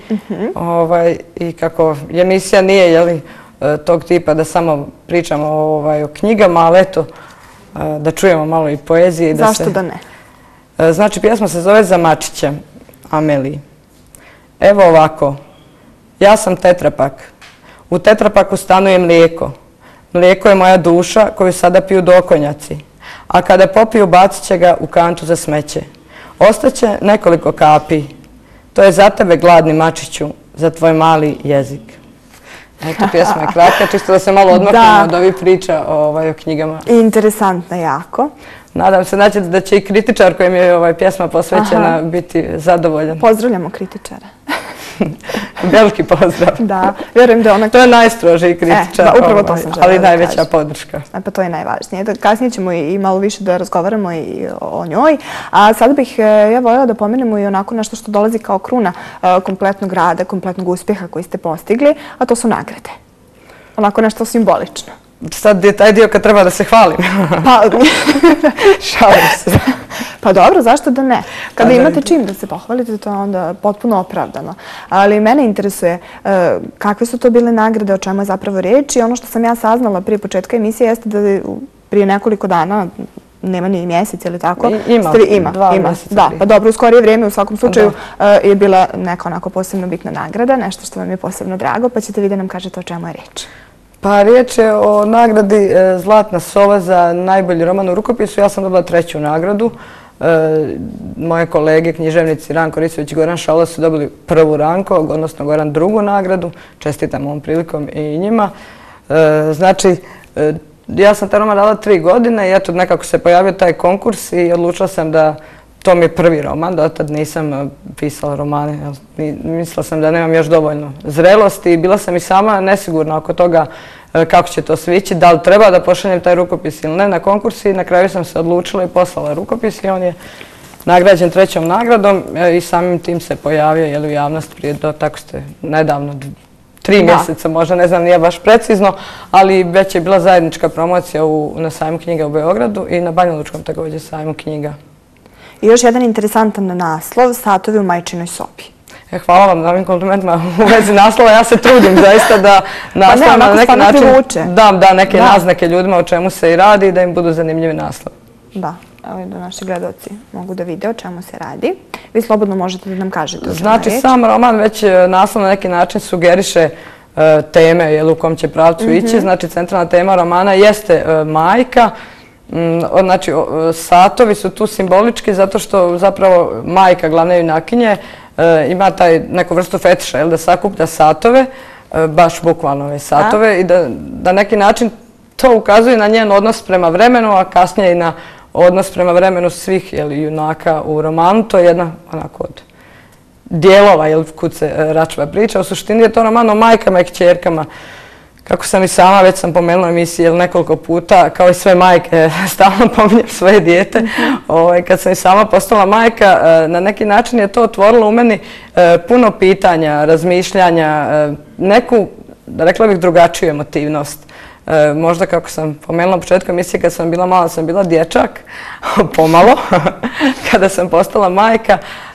Speaker 6: i kako emisija nije tog tipa da samo pričamo o knjigama, ali eto, da čujemo malo i poezije.
Speaker 1: Zašto da ne?
Speaker 6: Znači, pjesma se zove Za mačićem Ameliji. Evo ovako, ja sam tetrapak. U tetrapaku stanuje mlijeko. Mlijeko je moja duša koju sada piju dokonjaci. A kada popiju, bacit će ga u kantu za smeće. Ostaće nekoliko kapi, To je za tebe, gladni mačiću, za tvoj mali jezik. Eto, pjesma je kratka, čisto da se malo odmaknemo od ovih priča o knjigama.
Speaker 1: Interesantna jako.
Speaker 6: Nadam se znači, da će i kritičar kojem je ovaj pjesma posvećena biti zadovoljan.
Speaker 1: Pozdravljamo kritičara.
Speaker 6: Veliki pozdrav.
Speaker 1: Da, vjerujem da ona...
Speaker 6: To je najstrožiji kritičar,
Speaker 1: e, da, upravo to sam
Speaker 6: ali najveća podrška.
Speaker 1: E, pa to je najvažnije. Kasnije ćemo i malo više da razgovaramo i o njoj. A sada bih ja voljela da pomenemo i onako nešto što dolazi kao kruna kompletnog rada, kompletnog uspjeha koji ste postigli, a to su nagrade. Onako nešto simbolično.
Speaker 6: Sad je taj dio kad treba da se hvalim.
Speaker 1: Pa,
Speaker 6: šalim se.
Speaker 1: Pa dobro, zašto da ne? Kada imate čim da se pohvalite, to je onda potpuno opravdano. Ali mene interesuje kakve su to bile nagrade, o čemu je zapravo reč i ono što sam ja saznala prije početka emisije jeste da prije nekoliko dana, nema ni mjesec ili tako.
Speaker 6: Ima, dva mjeseca.
Speaker 1: Da, pa dobro, u skorije vrijeme u svakom slučaju je bila neka onako posebno bitna nagrada, nešto što vam je posebno drago, pa ćete vi da nam kažete o čemu je reč.
Speaker 6: Pa riječ je o nagradi Zlatna sova za najbolji roman u rukopisu. Ja sam dobila treću nagradu. Moje kolege, književnici Ranko Risović i Goran Šaula su dobili prvu Ranko, odnosno Goran drugu nagradu. Čestitam ovom prilikom i njima. Znači, ja sam taj roman dala tri godine i eto nekako se pojavio taj konkurs i odlučila sam da to mi je prvi roman, do tad nisam pisala romane. Mislila sam da nemam još dovoljno zrelosti i bila sam i sama nesigurna oko toga kako će to svići, da li treba da pošaljem taj rukopis ili ne na konkurs i na kraju sam se odlučila i poslala rukopis i on je nagrađen trećom nagradom i samim tim se pojavio u javnost prije, tako ste nedavno, tri mjeseca možda, ne znam, nije baš precizno, ali već je bila zajednička promocija na sajmu knjiga u Beogradu i na Banjalučkom također sajmu knjiga.
Speaker 1: I još jedan interesantan naslov, Satovi u majčinoj sobi.
Speaker 6: Hvala vam na ovim komplimentima u vezi naslova. Ja se trudim zaista da naslov na neki način dam neke naznake ljudima o čemu se i radi i da im budu zanimljivi naslov.
Speaker 1: Da, evo da naši gledaoci mogu da vide o čemu se radi. Vi slobodno možete da nam kažete o čemu je
Speaker 6: Znači,
Speaker 1: reč.
Speaker 6: sam roman već naslov na neki način sugeriše teme u kom će pravcu ići. Znači, centralna tema romana jeste majka. Znači, satovi su tu simbolički zato što zapravo majka glavne junakinje ima taj neku vrstu fetiša, da sakuplja satove, baš bukvalno ove satove i da neki način to ukazuje na njen odnos prema vremenu, a kasnije i na odnos prema vremenu svih junaka u romanu. To je jedna onako od dijelova kud se račva priča. U suštini je to roman o majkama i kćerkama. Kako sam i sama, već sam pomenula u emisiji nekoliko puta, kao i sve majke, stalno pominjem svoje dijete. Kad sam i sama postala majka, na neki način je to otvorilo u meni puno pitanja, razmišljanja, neku, rekla bih, drugačiju emotivnost. Možda kako sam pomenula u početku emisije, kad sam bila mala, sam bila dječak, pomalo. Kada sam postala majka,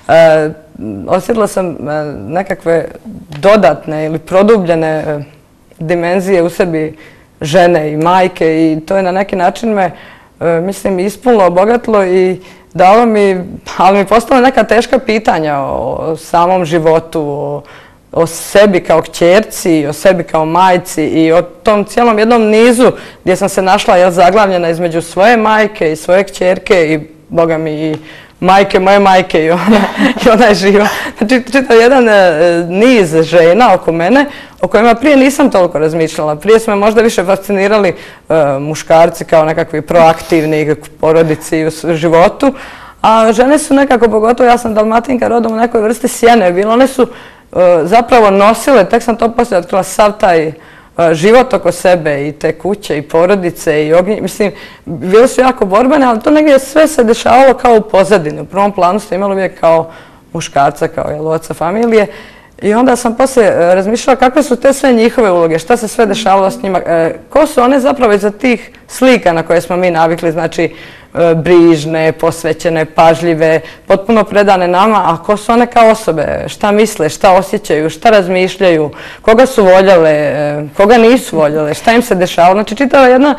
Speaker 6: osjetila sam nekakve dodatne ili produbljene dimenzije u sebi žene i majke i to je na neki način me, mislim, ispunilo, obogatilo i dalo mi, ali mi postala neka teška pitanja o samom životu, o sebi kao kćerci, o sebi kao majci i o tom cijelom jednom nizu gdje sam se našla zaglavljena između svoje majke i svoje kćerke i, boga mi, i majke, moje majke i ona je živa. Znači, čitav jedan niz žena oko mene o kojima prije nisam toliko razmišljala. Prije su me možda više fascinirali muškarci kao nekakvi proaktivni porodici u životu, a žene su nekako, pogotovo ja sam Dalmatinka rodom u nekoj vrsti sjene bile, one su zapravo nosile, tek sam to poslije otkrila, sav taj život oko sebe i te kuće i porodice i ognje. Mislim, bile su jako borbene, ali to negdje sve se dešavalo kao u pozadini. U prvom planu ste imali uvijek kao muškarca, kao oca familije. I onda sam poslije razmišljala kakve su te sve njihove uloge, šta se sve dešavalo s njima, ko su one zapravo iza tih slika na koje smo mi navikli, znači brižne, posvećene, pažljive, potpuno predane nama, a ko su one kao osobe, šta misle, šta osjećaju, šta razmišljaju, koga su voljele, koga nisu voljele, šta im se dešavalo. Znači čitava jedna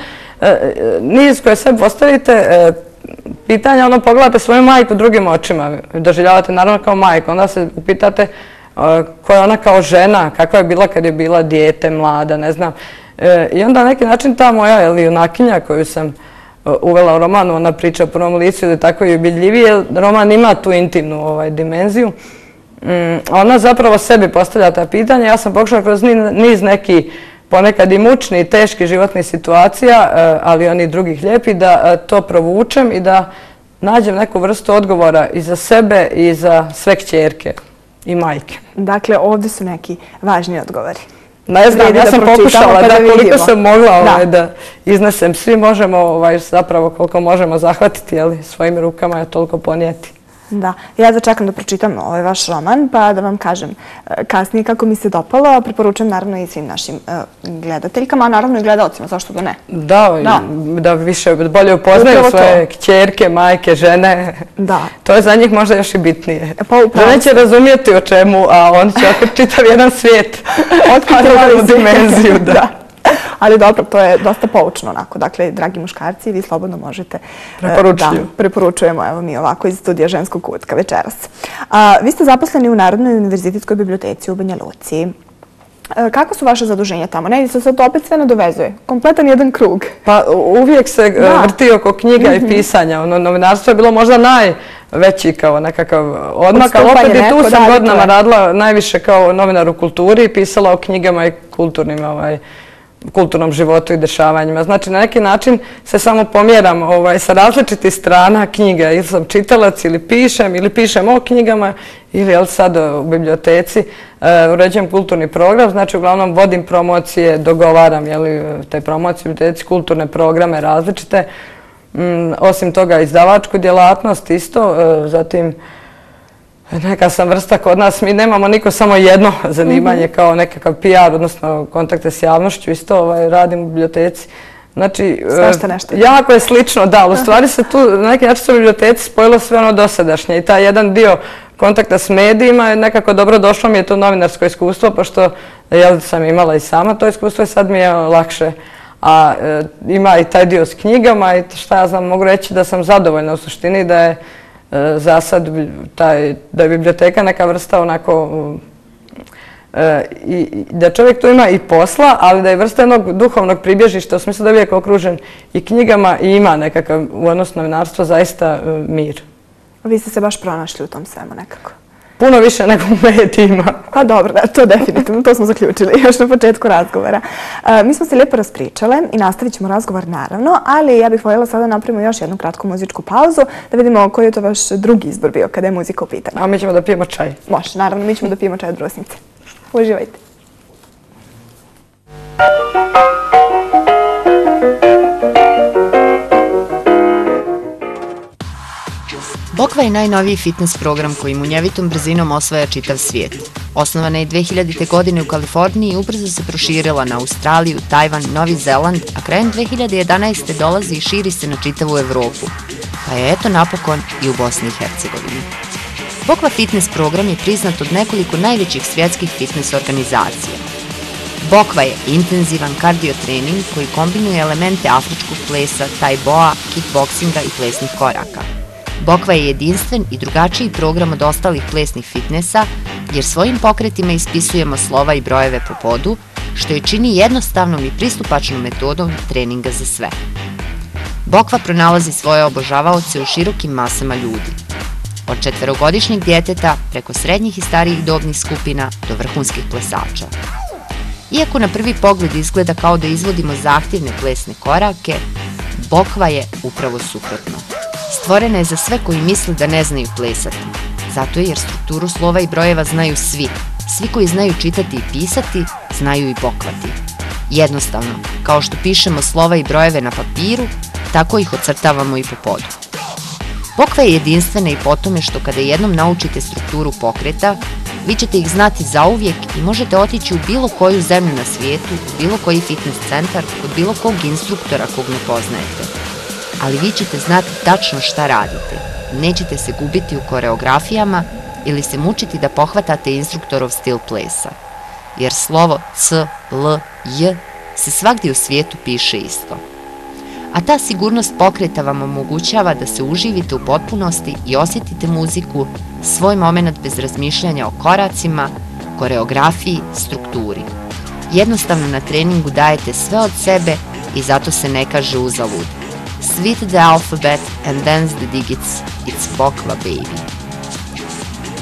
Speaker 6: niz koje sve postavite, pitanja, ono pogledate svoju majku drugim očima, doživljavate naravno kao majku, onda se upitate koja je ona kao žena, kakva je bila kad je bila dijete, mlada, ne znam. I onda na neki način ta moja junakinja koju sam uvela u romanu, ona priča o prvom licu ili tako i ubjedljivije, roman ima tu intimnu dimenziju. ona zapravo sebi postavlja ta pitanja. Ja sam pokušala kroz niz neki ponekad i mučni i teški životnih situacija, ali oni drugih lijepi, da to provučem i da nađem neku vrstu odgovora i za sebe i za sve kćerke i majke.
Speaker 1: Dakle, ovdje su neki važni odgovori.
Speaker 6: Ne znam, ja sam pokušala da koliko sam mogla da iznesem. Svi možemo, zapravo koliko možemo zahvatiti svojim rukama i toliko ponijeti.
Speaker 1: Da, ja začekam da pročitam ovaj vaš roman, pa da vam kažem kasnije kako mi se dopalo. Preporučujem naravno i svim našim gledateljkama, a naravno i gledalcima, zašto da ne?
Speaker 6: Da, da više bolje upoznaju svoje kćerke, majke, žene. Da. To je za njih možda još i bitnije. Žene će razumijeti o čemu, a oni će opet čitav jedan svijet. Otkrivaju dimenziju, da.
Speaker 1: Ali dobro, to je dosta poučno onako. Dakle, dragi muškarci, vi slobodno možete...
Speaker 6: Preporučuju.
Speaker 1: Da, preporučujemo, evo mi ovako iz studija Ženskog kutka večeras. Vi ste zaposleni u Narodnoj univerzitetskoj biblioteci u Banja Luci. Kako su vaše zaduženja tamo? Ne, se sad opet sve nadovezuje. Kompletan jedan krug.
Speaker 6: Pa uvijek se vrti oko knjiga i pisanja. Novinarstvo je bilo možda najveći kao nekakav odmak, ali opet i tu sam godinama radila najviše kao novinar u kulturi i pisala o knjigama i kulturnim kulturnom životu i dešavanjima. Znači, na neki način se samo pomjeram sa različitih strana knjiga. Ili sam čitalac, ili pišem, ili pišem o knjigama, ili sad u biblioteci uređujem kulturni program. Znači, uglavnom vodim promocije, dogovaram te promocije u biblioteci, kulturne programe različite. Osim toga, izdavačku djelatnost isto. Zatim, neka sam vrsta kod nas, mi nemamo niko samo jedno zanimanje kao nekakav P R, odnosno kontakte s javnošću, isto radim u biblioteci. Znači, jako je slično, da, u stvari se tu na neki način u biblioteci spojilo sve ono dosadašnje i taj jedan dio kontakta s medijima je nekako dobro došlo mi je to novinarsko iskustvo, pošto sam imala i sama to iskustvo i sad mi je lakše. A ima i taj dio s knjigama i šta ja znam, mogu reći da sam zadovoljna u suštini da je za sad da je biblioteka neka vrsta onako da čovjek tu ima i posla, ali da je vrsta jednog duhovnog pribježišta u smislu da je uvijek okružen i knjigama i ima nekakav u odnosu novinarstva zaista mir.
Speaker 1: Vi ste se baš pronašli u tom svemu nekako.
Speaker 6: Puno više nego u medijima.
Speaker 1: Pa dobro, to definitivno, to smo zaključili još na početku razgovora. Mi smo se lijepo raspričale i nastavit ćemo razgovor naravno, ali ja bih voljela sada napravimo još jednu kratku muzičku pauzu da vidimo koji je to vaš drugi izbor bio kada je muzika u pitanju.
Speaker 6: A mi ćemo da pijemo čaj.
Speaker 1: Može, naravno, mi ćemo da pijemo čaj od brusnice. Uživajte.
Speaker 3: Bokva je najnoviji fitness program koji munjevitom brzinom osvaja čitav svijet. Osnovana je dve hiljadite. godine u Kaliforniji i ubrzo se proširila na Australiju, Tajvan, Novi Zeland, a krajem dve hiljade jedanaeste. dolazi i širi se na čitavu Evropu. Pa je eto napokon i u Bosni i Hercegovini. Bokva fitness program je priznat od nekoliko najvećih svjetskih fitness organizacija. Bokva je intenzivan kardio trening koji kombinuje elemente afričkog plesa, taj boa, kickboksinga i plesnih koraka. Bokva je jedinstven i drugačiji program od ostalih plesnih fitnessa, jer svojim pokretima ispisujemo slova i brojeve po podu, što je čini jednostavnom i pristupačnom metodom treninga za sve. Bokva pronalazi svoje obožavaoce u širokim masama ljudi. Od četverogodišnjeg djeteta preko srednjih i starijih dobnih skupina do vrhunskih plesača. Iako na prvi pogled izgleda kao da izvodimo zahtjevne plesne korake, Bokva je upravo suprotno. Stvorena je za sve koji misle da ne znaju plesati. Zato je jer strukturu slova i brojeva znaju svi. Svi koji znaju čitati i pisati, znaju i bokvati. Jednostavno, kao što pišemo slova i brojeve na papiru, tako ih ocrtavamo i po podu. Bokva je jedinstvena i po tome što kada jednom naučite strukturu pokreta, vi ćete ih znati zauvijek i možete otići u bilo koju zemlju na svijetu, u bilo koji fitness centar, kod bilo kog instruktora kog ne poznajete. Ali vi ćete znati tačno šta radite. Nećete se gubiti u koreografijama ili se mučiti da pohvatate instruktorov stil plesa. Jer slovo C, L, J se svagdje u svijetu piše isto. A ta sigurnost pokreta vam omogućava da se uživite u potpunosti i osjetite muziku, svoj moment bez razmišljanja o koracima, koreografiji, strukturi. Jednostavno na treningu dajete sve od sebe i zato se ne kaže uzalud. Sweet the alphabet and dance the digits, it's Bokva baby.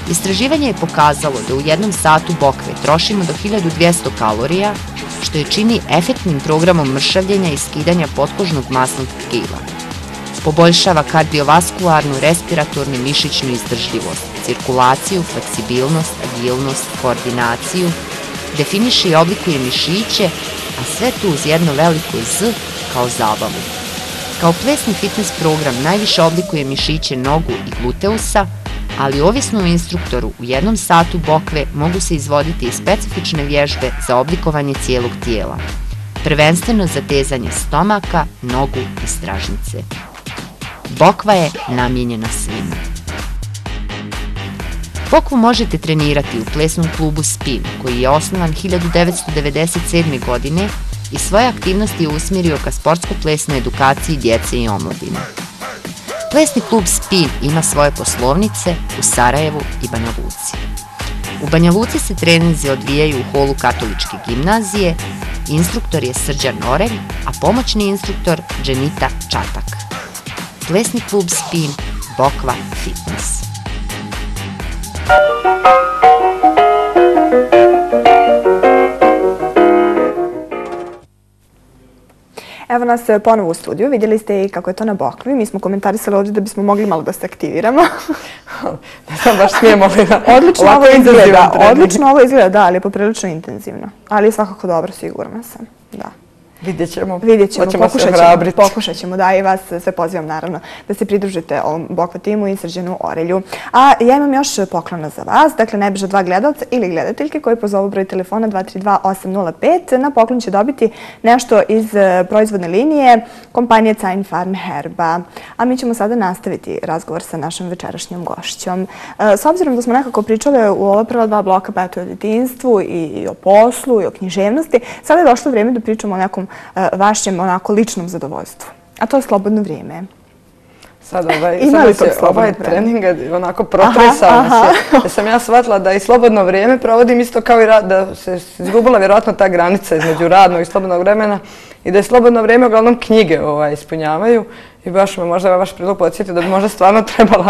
Speaker 3: Istraživanje je pokazalo da u jednom satu bokve trošimo do hiljadu dvjesto kalorija, što je čini efektnim programom mršavljenja i skidanja potkožnog masnog tkiva. Poboljšava kardiovaskularnu, respiratornu i mišićnu izdržljivost, cirkulaciju, fleksibilnost, agilnost, koordinaciju, definiše i oblikuje mišiće, a sve tu uz jedno veliko Z kao zabavu. Kao plesni fitness program najviše oblikuje mišiće nogu i gluteusa, ali ovisno o instruktoru u jednom satu bokve mogu se izvoditi i specifične vježbe za oblikovanje cijelog tijela, prvenstveno za tezanje stomaka, nogu i stražnice. Bokva je namijenjena svima. Bokvu možete trenirati u plesnom klubu Spin, koji je osnovan hiljadu devetsto devedeset sedme. godine i svoje aktivnosti je usmjerio ka sportsko-plesnoj edukaciji djece i omladine. Plesni klub Spin ima svoje poslovnice u Sarajevu i Banja Luci. U Banja Luci se treninzi odvijaju u holu katoličke gimnazije, instruktor je Srđan Orelj, a pomoćni instruktor Dženita Čatak. Plesni klub Spin, Bokva Fitness.
Speaker 1: Evo nas ponovo u studiju. Vidjeli ste i kako je to na bokvi. Mi smo komentarisali ovdje da bismo mogli malo da se aktiviramo.
Speaker 6: Ne znam baš smijemo li na
Speaker 1: odlično ovo izgleda. Odlično ovo izgleda, da, ali je poprilično intenzivno. Ali je svakako dobro, sigurna sam. Da.
Speaker 6: Vidjet ćemo.
Speaker 1: Vidjet ćemo, pokušat ćemo, pokušat ćemo, da, i vas sve pozivam naravno da se pridružite ovom Bokva timu i Srđanu Orelju. A ja imam još poklona za vas, dakle najbliže dva gledalca ili gledateljke koji pozovu broj telefona dva tri dva osam nula pet. Na poklon će dobiti nešto iz proizvodne linije kompanije Cain Farm Herba. A mi ćemo sada nastaviti razgovor sa našom večerašnjom gošćom. S obzirom da smo nekako pričale u ova prva dva bloka, pa eto o djetinjstvu i o poslu i o književnosti, sada je došlo vrijeme da pričamo o nekom vašem onako ličnom zadovoljstvu. A to je slobodno vrijeme.
Speaker 6: Sad ovaj, ovaj trening onako protresao se. Da sam ja shvatila da i slobodno vrijeme provodim isto kao i rad, da se izgubila vjerojatno ta granica između radnog i slobodnog vremena i da je slobodno vrijeme uglavnom knjige ispunjavaju. I baš me možda vaš prilog podsjetio da bi možda stvarno trebala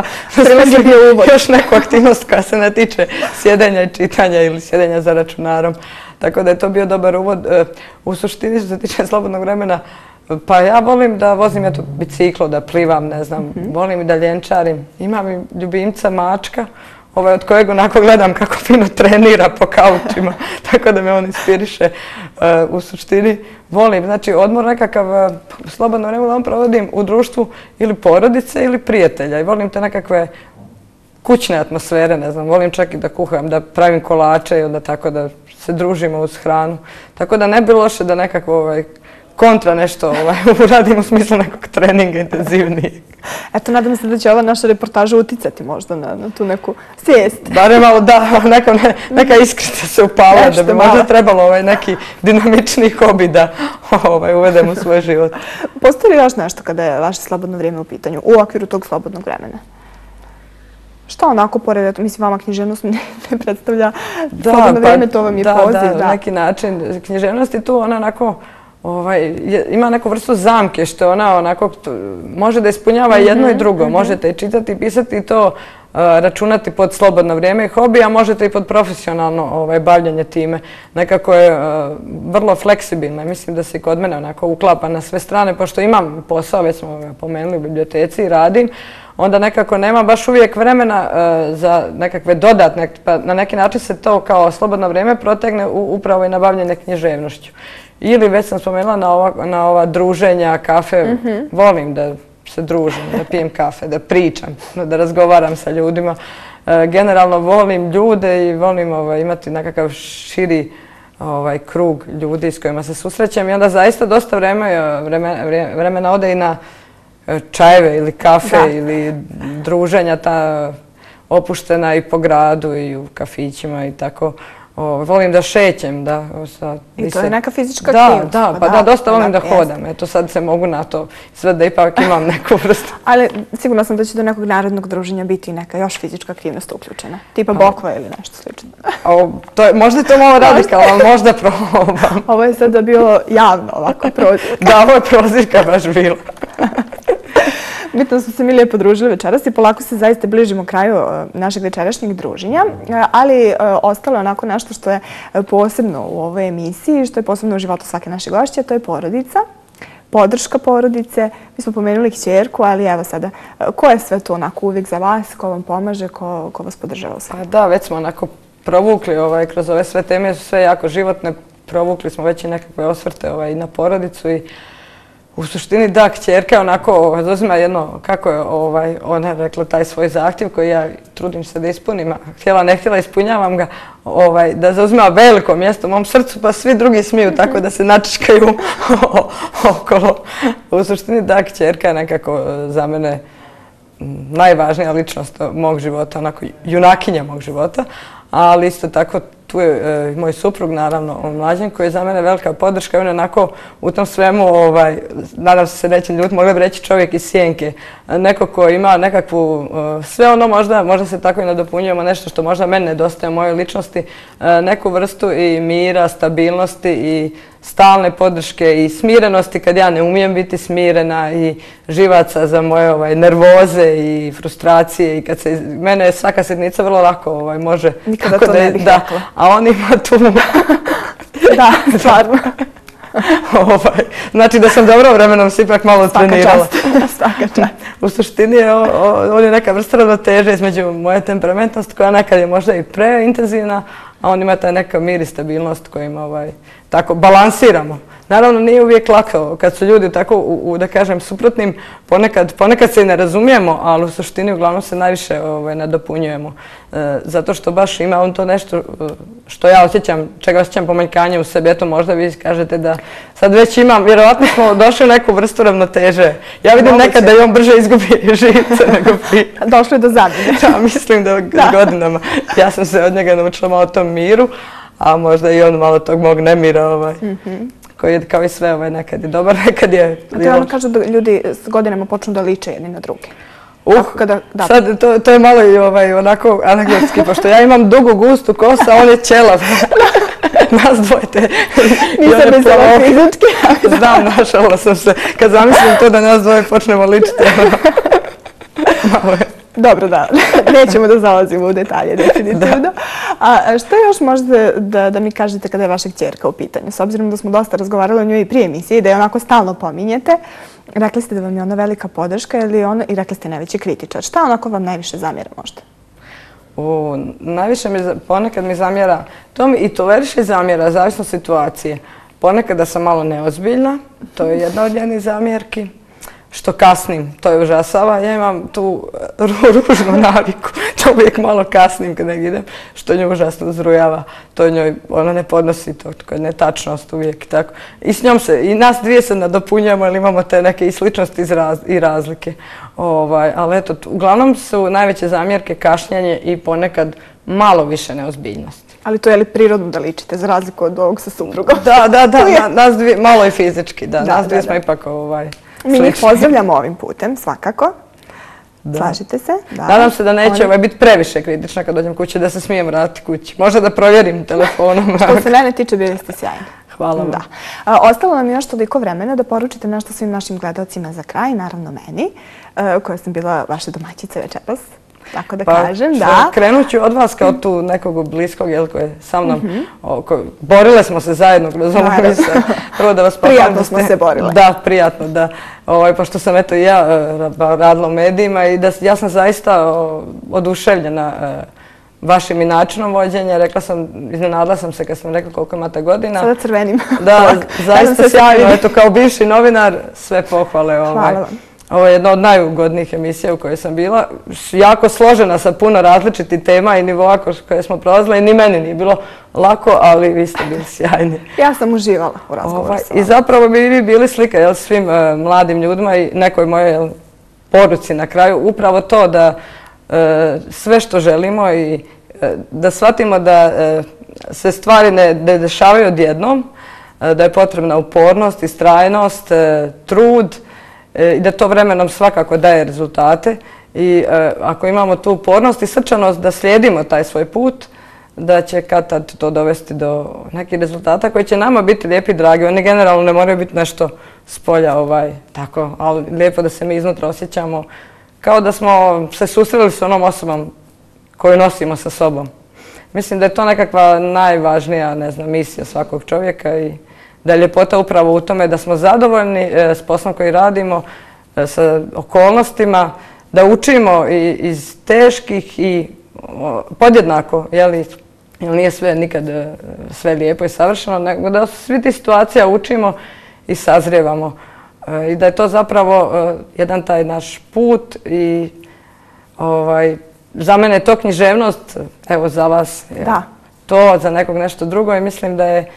Speaker 6: još neku aktivnost koja se ne tiče sjedenja i čitanja ili sjedenja za računarom. Tako da je to bio dobar uvod. U suštini što se tiče slobodnog vremena, pa ja volim da vozim eto biciklo, da plivam, ne znam, volim i da ljenčarim. Imam i ljubimca mačka, ovaj od kojeg onako gledam kako fino trenira po kaučima, tako da me on inspiriše. U suštini volim, znači odmor nekakav slobodno vreme da on provodim u društvu ili porodice ili prijatelja i volim te nekakve kućne atmosfere, ne znam, volim čak i da kuham, da pravim kolače i onda tako da se družimo uz hranu. Tako da ne bi loše da nekako ovaj, kontra nešto uradim u smislu nekog treninga intenzivnijeg.
Speaker 1: Eto, nadam se da će ova naša reportaža uticati možda na tu neku svijest.
Speaker 6: Bare malo da, neka iskrica se upala, da bi možda trebalo neki dinamični hobi da uvedemo u svoj život.
Speaker 1: Postoji li još nešto kada je vaše slobodno vrijeme u pitanju, u okviru tog slobodnog vremena? Što onako, pored, mislim, vama književnost ne predstavlja slobodno vrijeme, to vam je poziv.
Speaker 6: Da, da, na neki način. Književnost je tu, ona onako, ima neku vrstu zamke, što ona onako, može da ispunjava jedno i drugo. Možete i čitati i pisati i to računati pod slobodno vrijeme i hobi, a možete i pod profesionalno bavljanje time. Nekako je vrlo fleksibilna. Mislim da se i kod mene onako uklapa na sve strane, pošto imam posao, već smo ga pomenuli u biblioteci i radim, onda nekako nema baš uvijek vremena za nekakve dodatne, pa na neki način se to kao slobodno vrijeme protegne upravo i na bavljanje književnošću. Ili već sam spomenula na ova druženja, kafe, volim da se družim, da pijem kafe, da pričam, da razgovaram sa ljudima. Generalno volim ljude i volim imati nekakav širi krug ljudi s kojima se susrećem i onda zaista dosta vremena ode i na čajeve ili kafe ili druženja ta opuštena i po gradu i u kafićima i tako. Volim da šećem.
Speaker 1: I to je neka fizička aktivnost.
Speaker 6: Da, da, pa da, dosta volim da hodam. Eto sad se mogu na to sve da ipak imam neku vrstu.
Speaker 1: Ali sigurno sam da će do nekog narodnog druženja biti neka još fizička aktivnost uključena. Tipa bokva ili nešto slično.
Speaker 6: Možda je to malo radikalno, ali možda probam.
Speaker 1: Ovo je sada bilo javno ovako prozivka.
Speaker 6: Da, ovo je prozivka baš bila.
Speaker 1: Bitno smo se mi lijepo družili večeras i polako se zaista bližimo kraju našeg večerašnjeg druženja, ali ostalo je onako nešto što je posebno u ovoj emisiji, što je posebno u životu svake naše gošće, to je porodica, podrška porodice. Mi smo pomenuli kćerku, ali evo sada, ko je sve to onako uvijek za vas, ko vam pomaže, ko, ko vas podržava u sve?
Speaker 6: Da, već smo onako provukli ovaj, kroz ove sve teme, su sve jako životne, provukli smo već i nekakve osvrte ovaj, i na porodicu i u suštini da, kćerka onako zauzima jedno, kako je ovaj, ona rekla, taj svoj zahtjev koji ja trudim se da ispunim, a htjela ne htjela ispunjavam ga, ovaj, da zauzima veliko mjesto u mom srcu, pa svi drugi smiju tako da se načiškaju okolo. U suštini da, kćerka je nekako za mene najvažnija ličnost mog života, onako junakinja mog života, ali isto tako tu je e, moj suprug, naravno, Mlađan, koji je za mene velika podrška i on je onako u tom svemu, ovaj, nadam se se neće ljuditi, mogla bi reći čovjek iz sjenke. Neko ko ima nekakvu, e, sve ono možda, možda se tako i nadopunjujemo, nešto što možda meni nedostaje u mojoj ličnosti, e, neku vrstu i mira, stabilnosti i stalne podrške i smirenosti kad ja ne umijem biti smirena i živaca za moje ovaj, nervoze i frustracije i kad se, mene svaka sitnica vrlo lako ovaj, može.
Speaker 1: Nikada to ne bih
Speaker 6: da,
Speaker 1: rekla.
Speaker 6: A on ima tu...
Speaker 1: Da, stvarno.
Speaker 6: ovaj, znači da sam dobro vremenom se ipak malo trenirala.
Speaker 1: Svaka čast.
Speaker 6: U suštini je, o, o, on je neka vrsta ravnoteže između moje temperamentnost koja nekad je možda i preintenzivna, a on ima taj neka mir i stabilnost kojim ovaj, tako balansiramo. Naravno, nije uvijek lako kad su ljudi tako, u, u, da kažem, suprotnim, ponekad, ponekad se i ne razumijemo, ali u suštini uglavnom se najviše ovaj, nadopunjujemo. E, zato što baš ima on to nešto što ja osjećam, čega osjećam pomanjkanje u sebi. Eto, možda vi kažete da sad već imam, vjerovatno smo došli u neku vrstu ravnoteže. Ja vidim
Speaker 1: Moguće.
Speaker 6: Nekad da i on brže izgubi živce nego prije.
Speaker 1: Došlo je do zamjene.
Speaker 6: Da, mislim da, da godinama. Ja sam se od njega naučila malo o tom miru, a možda i on malo tog mog nemira, ovaj, mm-hmm. koji je kao i sve ovaj, nekad je dobar, nekad je...
Speaker 1: A to je ono kažu da ljudi s godinama počnu da liče jedni na druge.
Speaker 6: Uh, kada, da. Sad to, to je malo i ovaj, onako anegdotski, pošto ja imam dugu gustu kosu, a on je ćelav. Nas dvojte.
Speaker 1: Nisam mislila fizički.
Speaker 6: Znam, našala sam se. Kad zamislim to da nas dvoje počnemo ličiti. Malo je.
Speaker 1: Dobro, da. Nećemo da zalazimo u detalje, definitivno. A što još možete da, da mi kažete kada je vaša kćerka u pitanju? S obzirom da smo dosta razgovarali o njoj i prije emisije i da je onako stalno pominjete, rekli ste da vam je ona velika podrška ili ona, i rekli ste najveći kritičar. Šta onako vam najviše zamjera možda?
Speaker 6: O, najviše mi, ponekad mi zamjera, to mi i toleriše zamjera, zavisno situacije. Ponekad da sam malo neozbiljna, to je jedna od njenih zamjerki. Što kasnim, to je užasava. Ja imam tu ružnu naviku, to uvijek malo kasnim kad negdje idem, što nju užasno uzrujava. To njoj, ona ne podnosi to, to je netačnost uvijek. Tako. I s njom se, i nas dvije se nadopunjujemo, ali imamo te neke i sličnosti i razlike. Ovaj, ali eto, uglavnom su najveće zamjerke kašnjanje i ponekad malo više neozbiljnosti.
Speaker 1: Ali to je li prirodno da ličite, za razliku od ovog sa suprugom?
Speaker 6: Da, da, da, na, nas dvije, malo i fizički, da, da nas dvije da, smo da. ipak ovaj...
Speaker 1: Mi njih pozdravljamo ovim putem, svakako. Da. Slažite se? Da.
Speaker 6: Nadam se da neće One... ovaj biti previše kritična kad dođem kući, da se smijem vratiti kući. Možda da provjerim telefonom.
Speaker 1: Što se mene tiče, bili ste sjajni.
Speaker 6: Hvala vam.
Speaker 1: Da. A, ostalo nam je još toliko vremena da poručite nešto svim našim gledalcima za kraj, naravno meni, uh, koja sam bila vaša domaćica večeras. Tako da
Speaker 6: pa,
Speaker 1: kažem, da.
Speaker 6: Krenut ću od vas kao tu nekog bliskog, jel, koji je sa mnom, mm-hmm. o, ko, borile smo se zajedno kroz ovu emisiju. Prvo da vas pohvalim.
Speaker 1: Prijatno smo se borile.
Speaker 6: Da, prijatno, da. Ovaj, pošto sam eto i ja radila u medijima i da ja sam zaista o, oduševljena e, vašim i načinom vođenja. Rekla sam, iznenadila sam se kad sam rekla koliko imate godina.
Speaker 1: Sada crvenim.
Speaker 6: Da, zaista sjajno. Eto, kao bivši novinar, sve pohvale. Ovaj.
Speaker 1: Hvala vam.
Speaker 6: Ovo je jedna od najugodnijih emisija u kojoj sam bila. Jako složena sa puno različitih tema i nivoa koje smo prolazile i ni meni nije bilo lako, ali vi ste bili sjajni.
Speaker 1: Ja sam uživala u razgovoru ovaj, sa vama.
Speaker 6: I zapravo bi vi bili slika jel, svim uh, mladim ljudima i nekoj mojoj jel, poruci na kraju. Upravo to da uh, sve što želimo i uh, da shvatimo da uh, se stvari ne, ne dešavaju odjednom, uh, da je potrebna upornost, istrajnost, uh, trud, i da to vremenom svakako daje rezultate i e, ako imamo tu upornost i srčanost da slijedimo taj svoj put, da će kad tad to dovesti do nekih rezultata koji će nama biti lijepi i dragi. Oni generalno ne moraju biti nešto s polja, tako, ali lijepo da se mi iznutra osjećamo kao da smo se susreli s onom osobom koju nosimo sa sobom. Mislim da je to nekakva najvažnija, ne znam, misija svakog čovjeka i da je ljepota upravo u tome da smo zadovoljni s poslom koji radimo, sa okolnostima, da učimo iz teških i podjednako, jer nije sve nikad sve lijepo i savršeno, nego da svi ti situacija učimo i sazrijevamo. I da je to zapravo jedan taj naš put i za mene je to književnost, evo za vas to, za nekog nešto drugo i mislim da je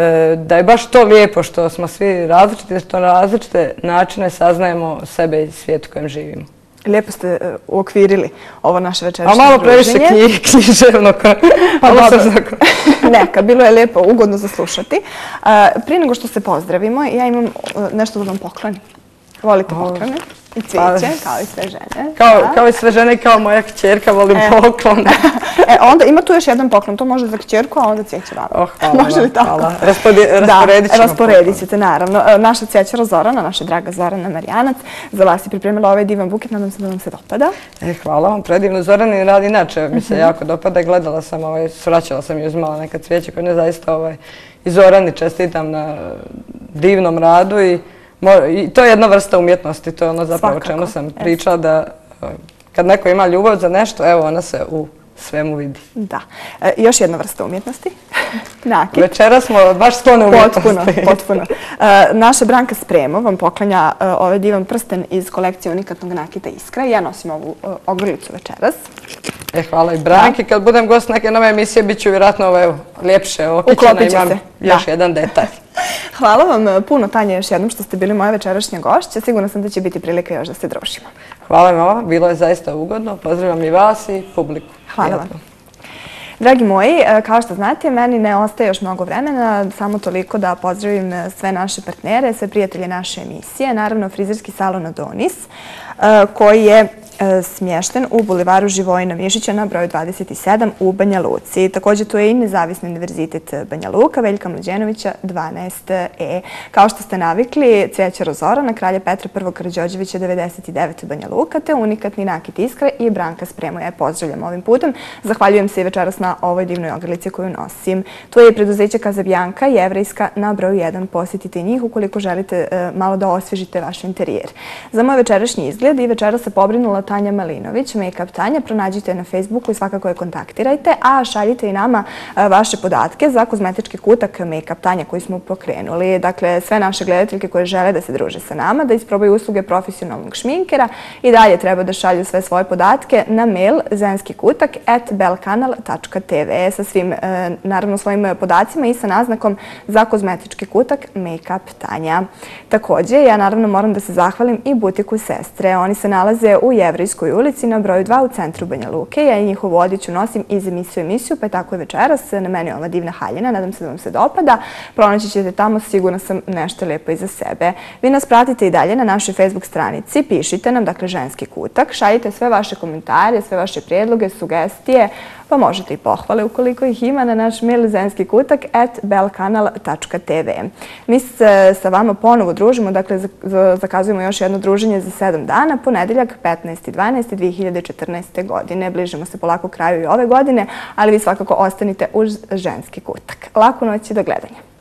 Speaker 6: da je baš to lijepo što smo svi različiti, što na različite načine saznajemo sebe i svijet u kojem živimo.
Speaker 1: Lijepo ste uokvirili ovo naše večerašnje
Speaker 6: druženje. A malo previše književno.
Speaker 1: Pa dobro. Neka, bilo je lijepo, ugodno za slušati. Prije nego što se pozdravimo, ja imam nešto da vam poklonim. Volite poklone? I cvijeće, kao i sve žene.
Speaker 6: Kao i sve žene i kao moja kćerka volim poklone.
Speaker 1: E, onda ima tu još jedan poklon, to može za kćerku, a onda cvijeće vama.
Speaker 6: Oh, hvala,
Speaker 1: može li tako?
Speaker 6: Hvala. Rasporedit ćemo.
Speaker 1: Rasporedit ćete, naravno. Naša cvijećara Zorana, naša draga Zorana Marijanac, za vas je pripremila ovaj divan buket, nadam se da vam se dopada.
Speaker 6: E, hvala vam, predivno. Zorani radi inače, mi se jako dopada i gledala sam, svraćala sam i uzmala neka cvijeće koje ne zaista i Zorani čestitam na divnom radu i I to je jedna vrsta umjetnosti, to je ono zapravo o čemu sam pričala da kad neko ima ljubav za nešto, evo ona se u svemu vidi.
Speaker 1: Da. Još jedna vrsta umjetnosti. Nakit.
Speaker 6: Večera smo baš sklone umjetnosti.
Speaker 1: Potpuno, potpuno. Naša Branka Spremo vam poklanja ovaj divan prsten iz kolekcije unikatnog nakita Iskra. Ja nosim ovu ogrlicu večeras.
Speaker 6: E, hvala i Branki. Kad budem gost neke nove emisije, bit ću vjerojatno ljepše okićena. Imam još jedan detalj.
Speaker 1: Hvala vam puno, Tanja, još jednom što ste bili moja večerašnja gošća. Sigurna sam da će biti prilika još da se družimo.
Speaker 6: Hvala vam, bilo je zaista ugodno. Pozdravljam i vas i publiku.
Speaker 1: Hvala vam. Dragi moji, kao što znate, meni ne ostaje još mnogo vremena, samo toliko da pozdravim sve naše partnere, sve prijatelje naše emisije, naravno frizerski salon Adonis, koji je smješten u bulevaru Živojina Mišića na broju dvadeset sedam u Banja Luci. Također tu je i Nezavisni univerzitet Banja Luka, Veljka Mlađenovića dvanaest E. Kao što ste navikli, cvijećara Zorana, kralja Petra prvog Karađorđevića devedeset devet Banja Luka, te unikatni nakit Iskra i Branka Spremo. Ja je pozdravljam ovim putem. Zahvaljujem se i večeras na ovoj divnoj ogrlici koju nosim. Tu je i preduzeće Kazabjanka, jevrejska, na broju jedan. Posjetite njih ukoliko želite malo da osvježite vaš interijer. Za moj večerašnji izgled i večera se pobrinula Tanja Malinović, Make-up Tanja. Pronađite na Facebooku i svakako je kontaktirajte, a šaljite i nama vaše podatke za kozmetički kutak Make-up Tanja koji smo pokrenuli. Dakle, sve naše gledateljke koje žele da se druže sa nama, da isprobaju usluge profesionalnog šminkera i dalje treba da šalju sve svoje podatke na mail zenskikutak at belkanal tačka tv sa svim, naravno, svojim podacima i sa naznakom za kozmetički kutak Make-up Tanja. Također, ja naravno moram da se zahvalim i butiku Sestre. Oni se nalaze u Jevrejskoj ulici na broju dva u centru Banja Luke. Ja i njihovu odjeću nosim iz emisiju emisiju, pa je tako i večeras. Na meni je ova divna haljina, nadam se da vam se dopada. Pronaći ćete tamo, sigurno sam, nešto lijepo iza sebe. Vi nas pratite i dalje na našoj Facebook stranici, pišite nam, dakle, ženski kutak, šaljite sve vaše komentare, sve vaše prijedloge, sugestije, pa možete i pohvale ukoliko ih ima na naš mail zenskikutak at belkanal tačka tv. Mi se sa vama ponovo družimo, dakle zakazujemo još jedno druženje za sedam dana, ponedeljak petnaesti dvanaesti dve hiljade četrnaeste. godine. Bližimo se polako kraju i ove godine, ali vi svakako ostanite uz ženski kutak. Laku noć i do gledanja.